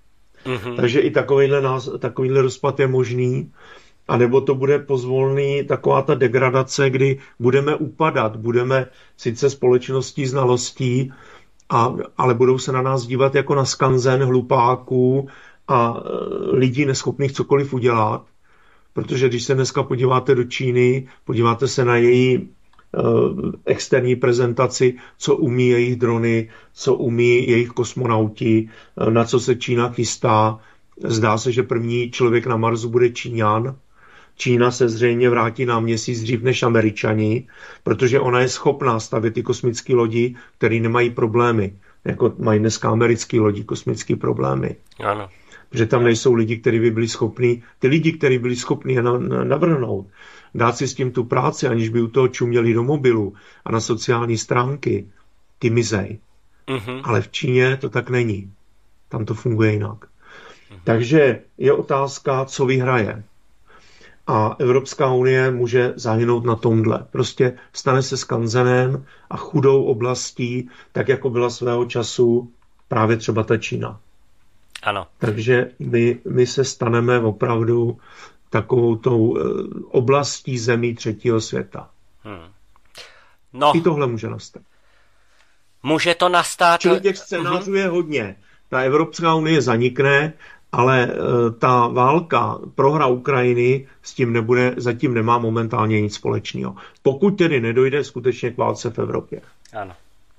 Mm-hmm. Takže i takovýhle, nás, takovýhle rozpad je možný. A nebo to bude pozvolný taková ta degradace, kdy budeme upadat, budeme sice společností znalostí, a, ale budou se na nás dívat jako na skanzen hlupáků a lidí neschopných cokoliv udělat. Protože když se dneska podíváte do Číny, podíváte se na její uh, externí prezentaci, co umí jejich drony, co umí jejich kosmonauti, uh, na co se Čína chystá. Zdá se, že první člověk na Marsu bude Číňan. Čína se zřejmě vrátí na Měsíc dřív než Američani, protože ona je schopná stavět ty kosmické lodi, které nemají problémy, jako mají dneska americké lodi kosmické problémy. Ano. Protože tam nejsou lidi, kteří by byli schopní, ty lidi, kteří byli schopní je navrhnout, dát si s tím tu práci, aniž by u toho čuměli do mobilu a na sociální stránky, ty mizej. Mm-hmm. Ale v Číně to tak není. Tam to funguje jinak. Mm-hmm. Takže je otázka, co vyhraje. A Evropská unie může zahynout na tomhle. Prostě stane se skanzenem a chudou oblastí, tak jako byla svého času právě třeba ta Čína. Ano. Takže my, my se staneme opravdu takovou tou oblastí zemí třetího světa. Hmm. No. I tohle může nastat. Může to nastat... Čili těch scénářů uh-huh. je hodně. Ta Evropská unie zanikne, ale ta válka, prohra Ukrajiny s tím nebude, zatím nemá momentálně nic společného. Pokud tedy nedojde skutečně k válce v Evropě. Ano.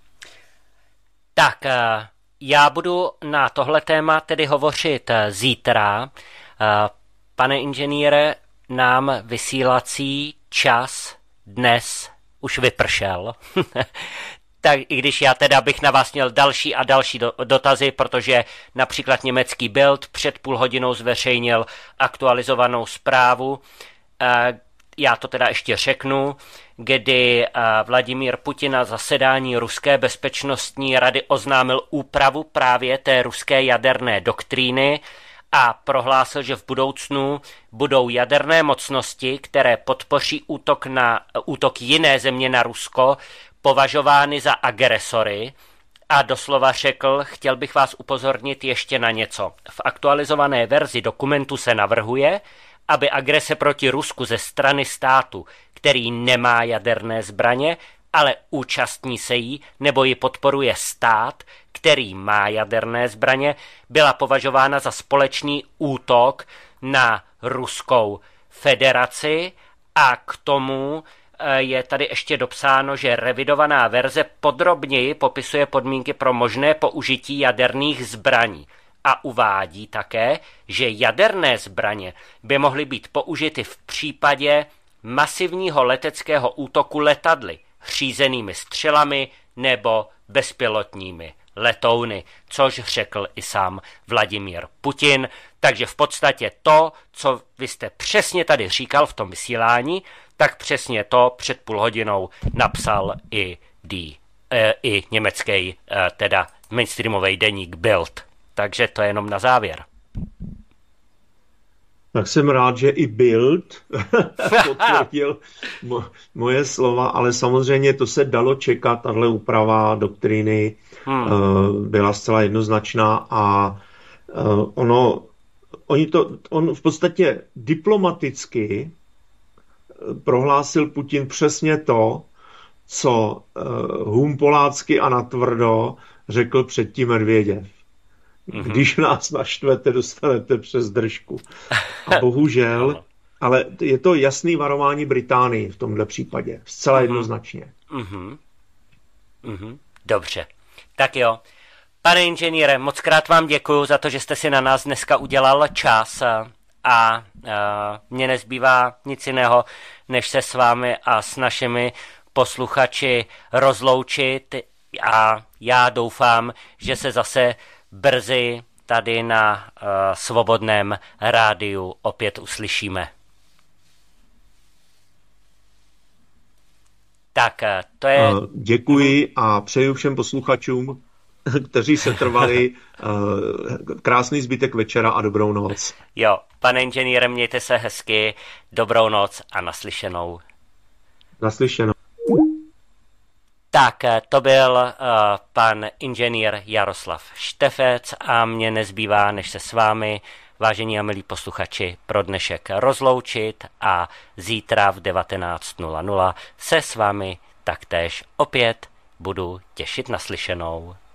Tak, já budu na tohle téma tedy hovořit zítra. Pane inženýre, nám vysílací čas dnes už vypršel. Tak i když já teda bych na vás měl další a další dotazy, protože například německý Bild před půl hodinou zveřejnil aktualizovanou zprávu, já to teda ještě řeknu, kdy Vladimír Putin na zasedání Ruské bezpečnostní rady oznámil úpravu právě té ruské jaderné doktríny a prohlásil, že v budoucnu budou jaderné mocnosti, které podpoří útok, na, útok jiné země na Rusko, považovány za agresory a doslova řekl, chtěl bych vás upozornit ještě na něco. V aktualizované verzi dokumentu se navrhuje, aby agrese proti Rusku ze strany státu, který nemá jaderné zbraně, ale účastní se jí nebo ji podporuje stát, který má jaderné zbraně, byla považována za společný útok na Ruskou federaci a k tomu je tady ještě dopsáno, že revidovaná verze podrobněji popisuje podmínky pro možné použití jaderných zbraní a uvádí také, že jaderné zbraně by mohly být použity v případě masivního leteckého útoku letadly, řízenými střelami nebo bezpilotními letouny, což řekl i sám Vladimír Putin. Takže v podstatě to, co vy jste přesně tady říkal v tom vysílání, tak přesně to před půl hodinou napsal i, D, e, i německý, e, teda mainstreamový deník Bild. Takže to je jenom na závěr. Tak jsem rád, že i Bild potvrdil mo- moje slova, ale samozřejmě to se dalo čekat, tahle úprava doktríny hmm. uh, byla zcela jednoznačná a uh, ono, oni to, on v podstatě diplomaticky prohlásil Putin přesně to, co uh, humpolácky a natvrdo řekl předtím Medvěděv. Když nás naštvete, dostanete přes držku. A bohužel, ale je to jasný varování Británii v tomhle případě. Zcela jednoznačně. Mm-hmm. Mm-hmm. Dobře. Tak jo. Pane inženýre, moc krát vám děkuju za to, že jste si na nás dneska udělal čas a, a mně nezbývá nic jiného, než se s vámi a s našimi posluchači rozloučit a já doufám, že se zase brzy tady na uh, Svobodném rádiu opět uslyšíme. Tak, to je... Děkuji a přeju všem posluchačům, kteří se trvali, krásný zbytek večera a dobrou noc. Jo, pane inženýre, mějte se hezky, dobrou noc a naslyšenou. Naslyšenou. Tak to byl uh, pan inženýr Jaroslav Štefec a mně nezbývá, než se s vámi, vážení a milí posluchači, pro dnešek rozloučit a zítra v devatenáct nula nula se s vámi taktéž opět budu těšit na slyšenou.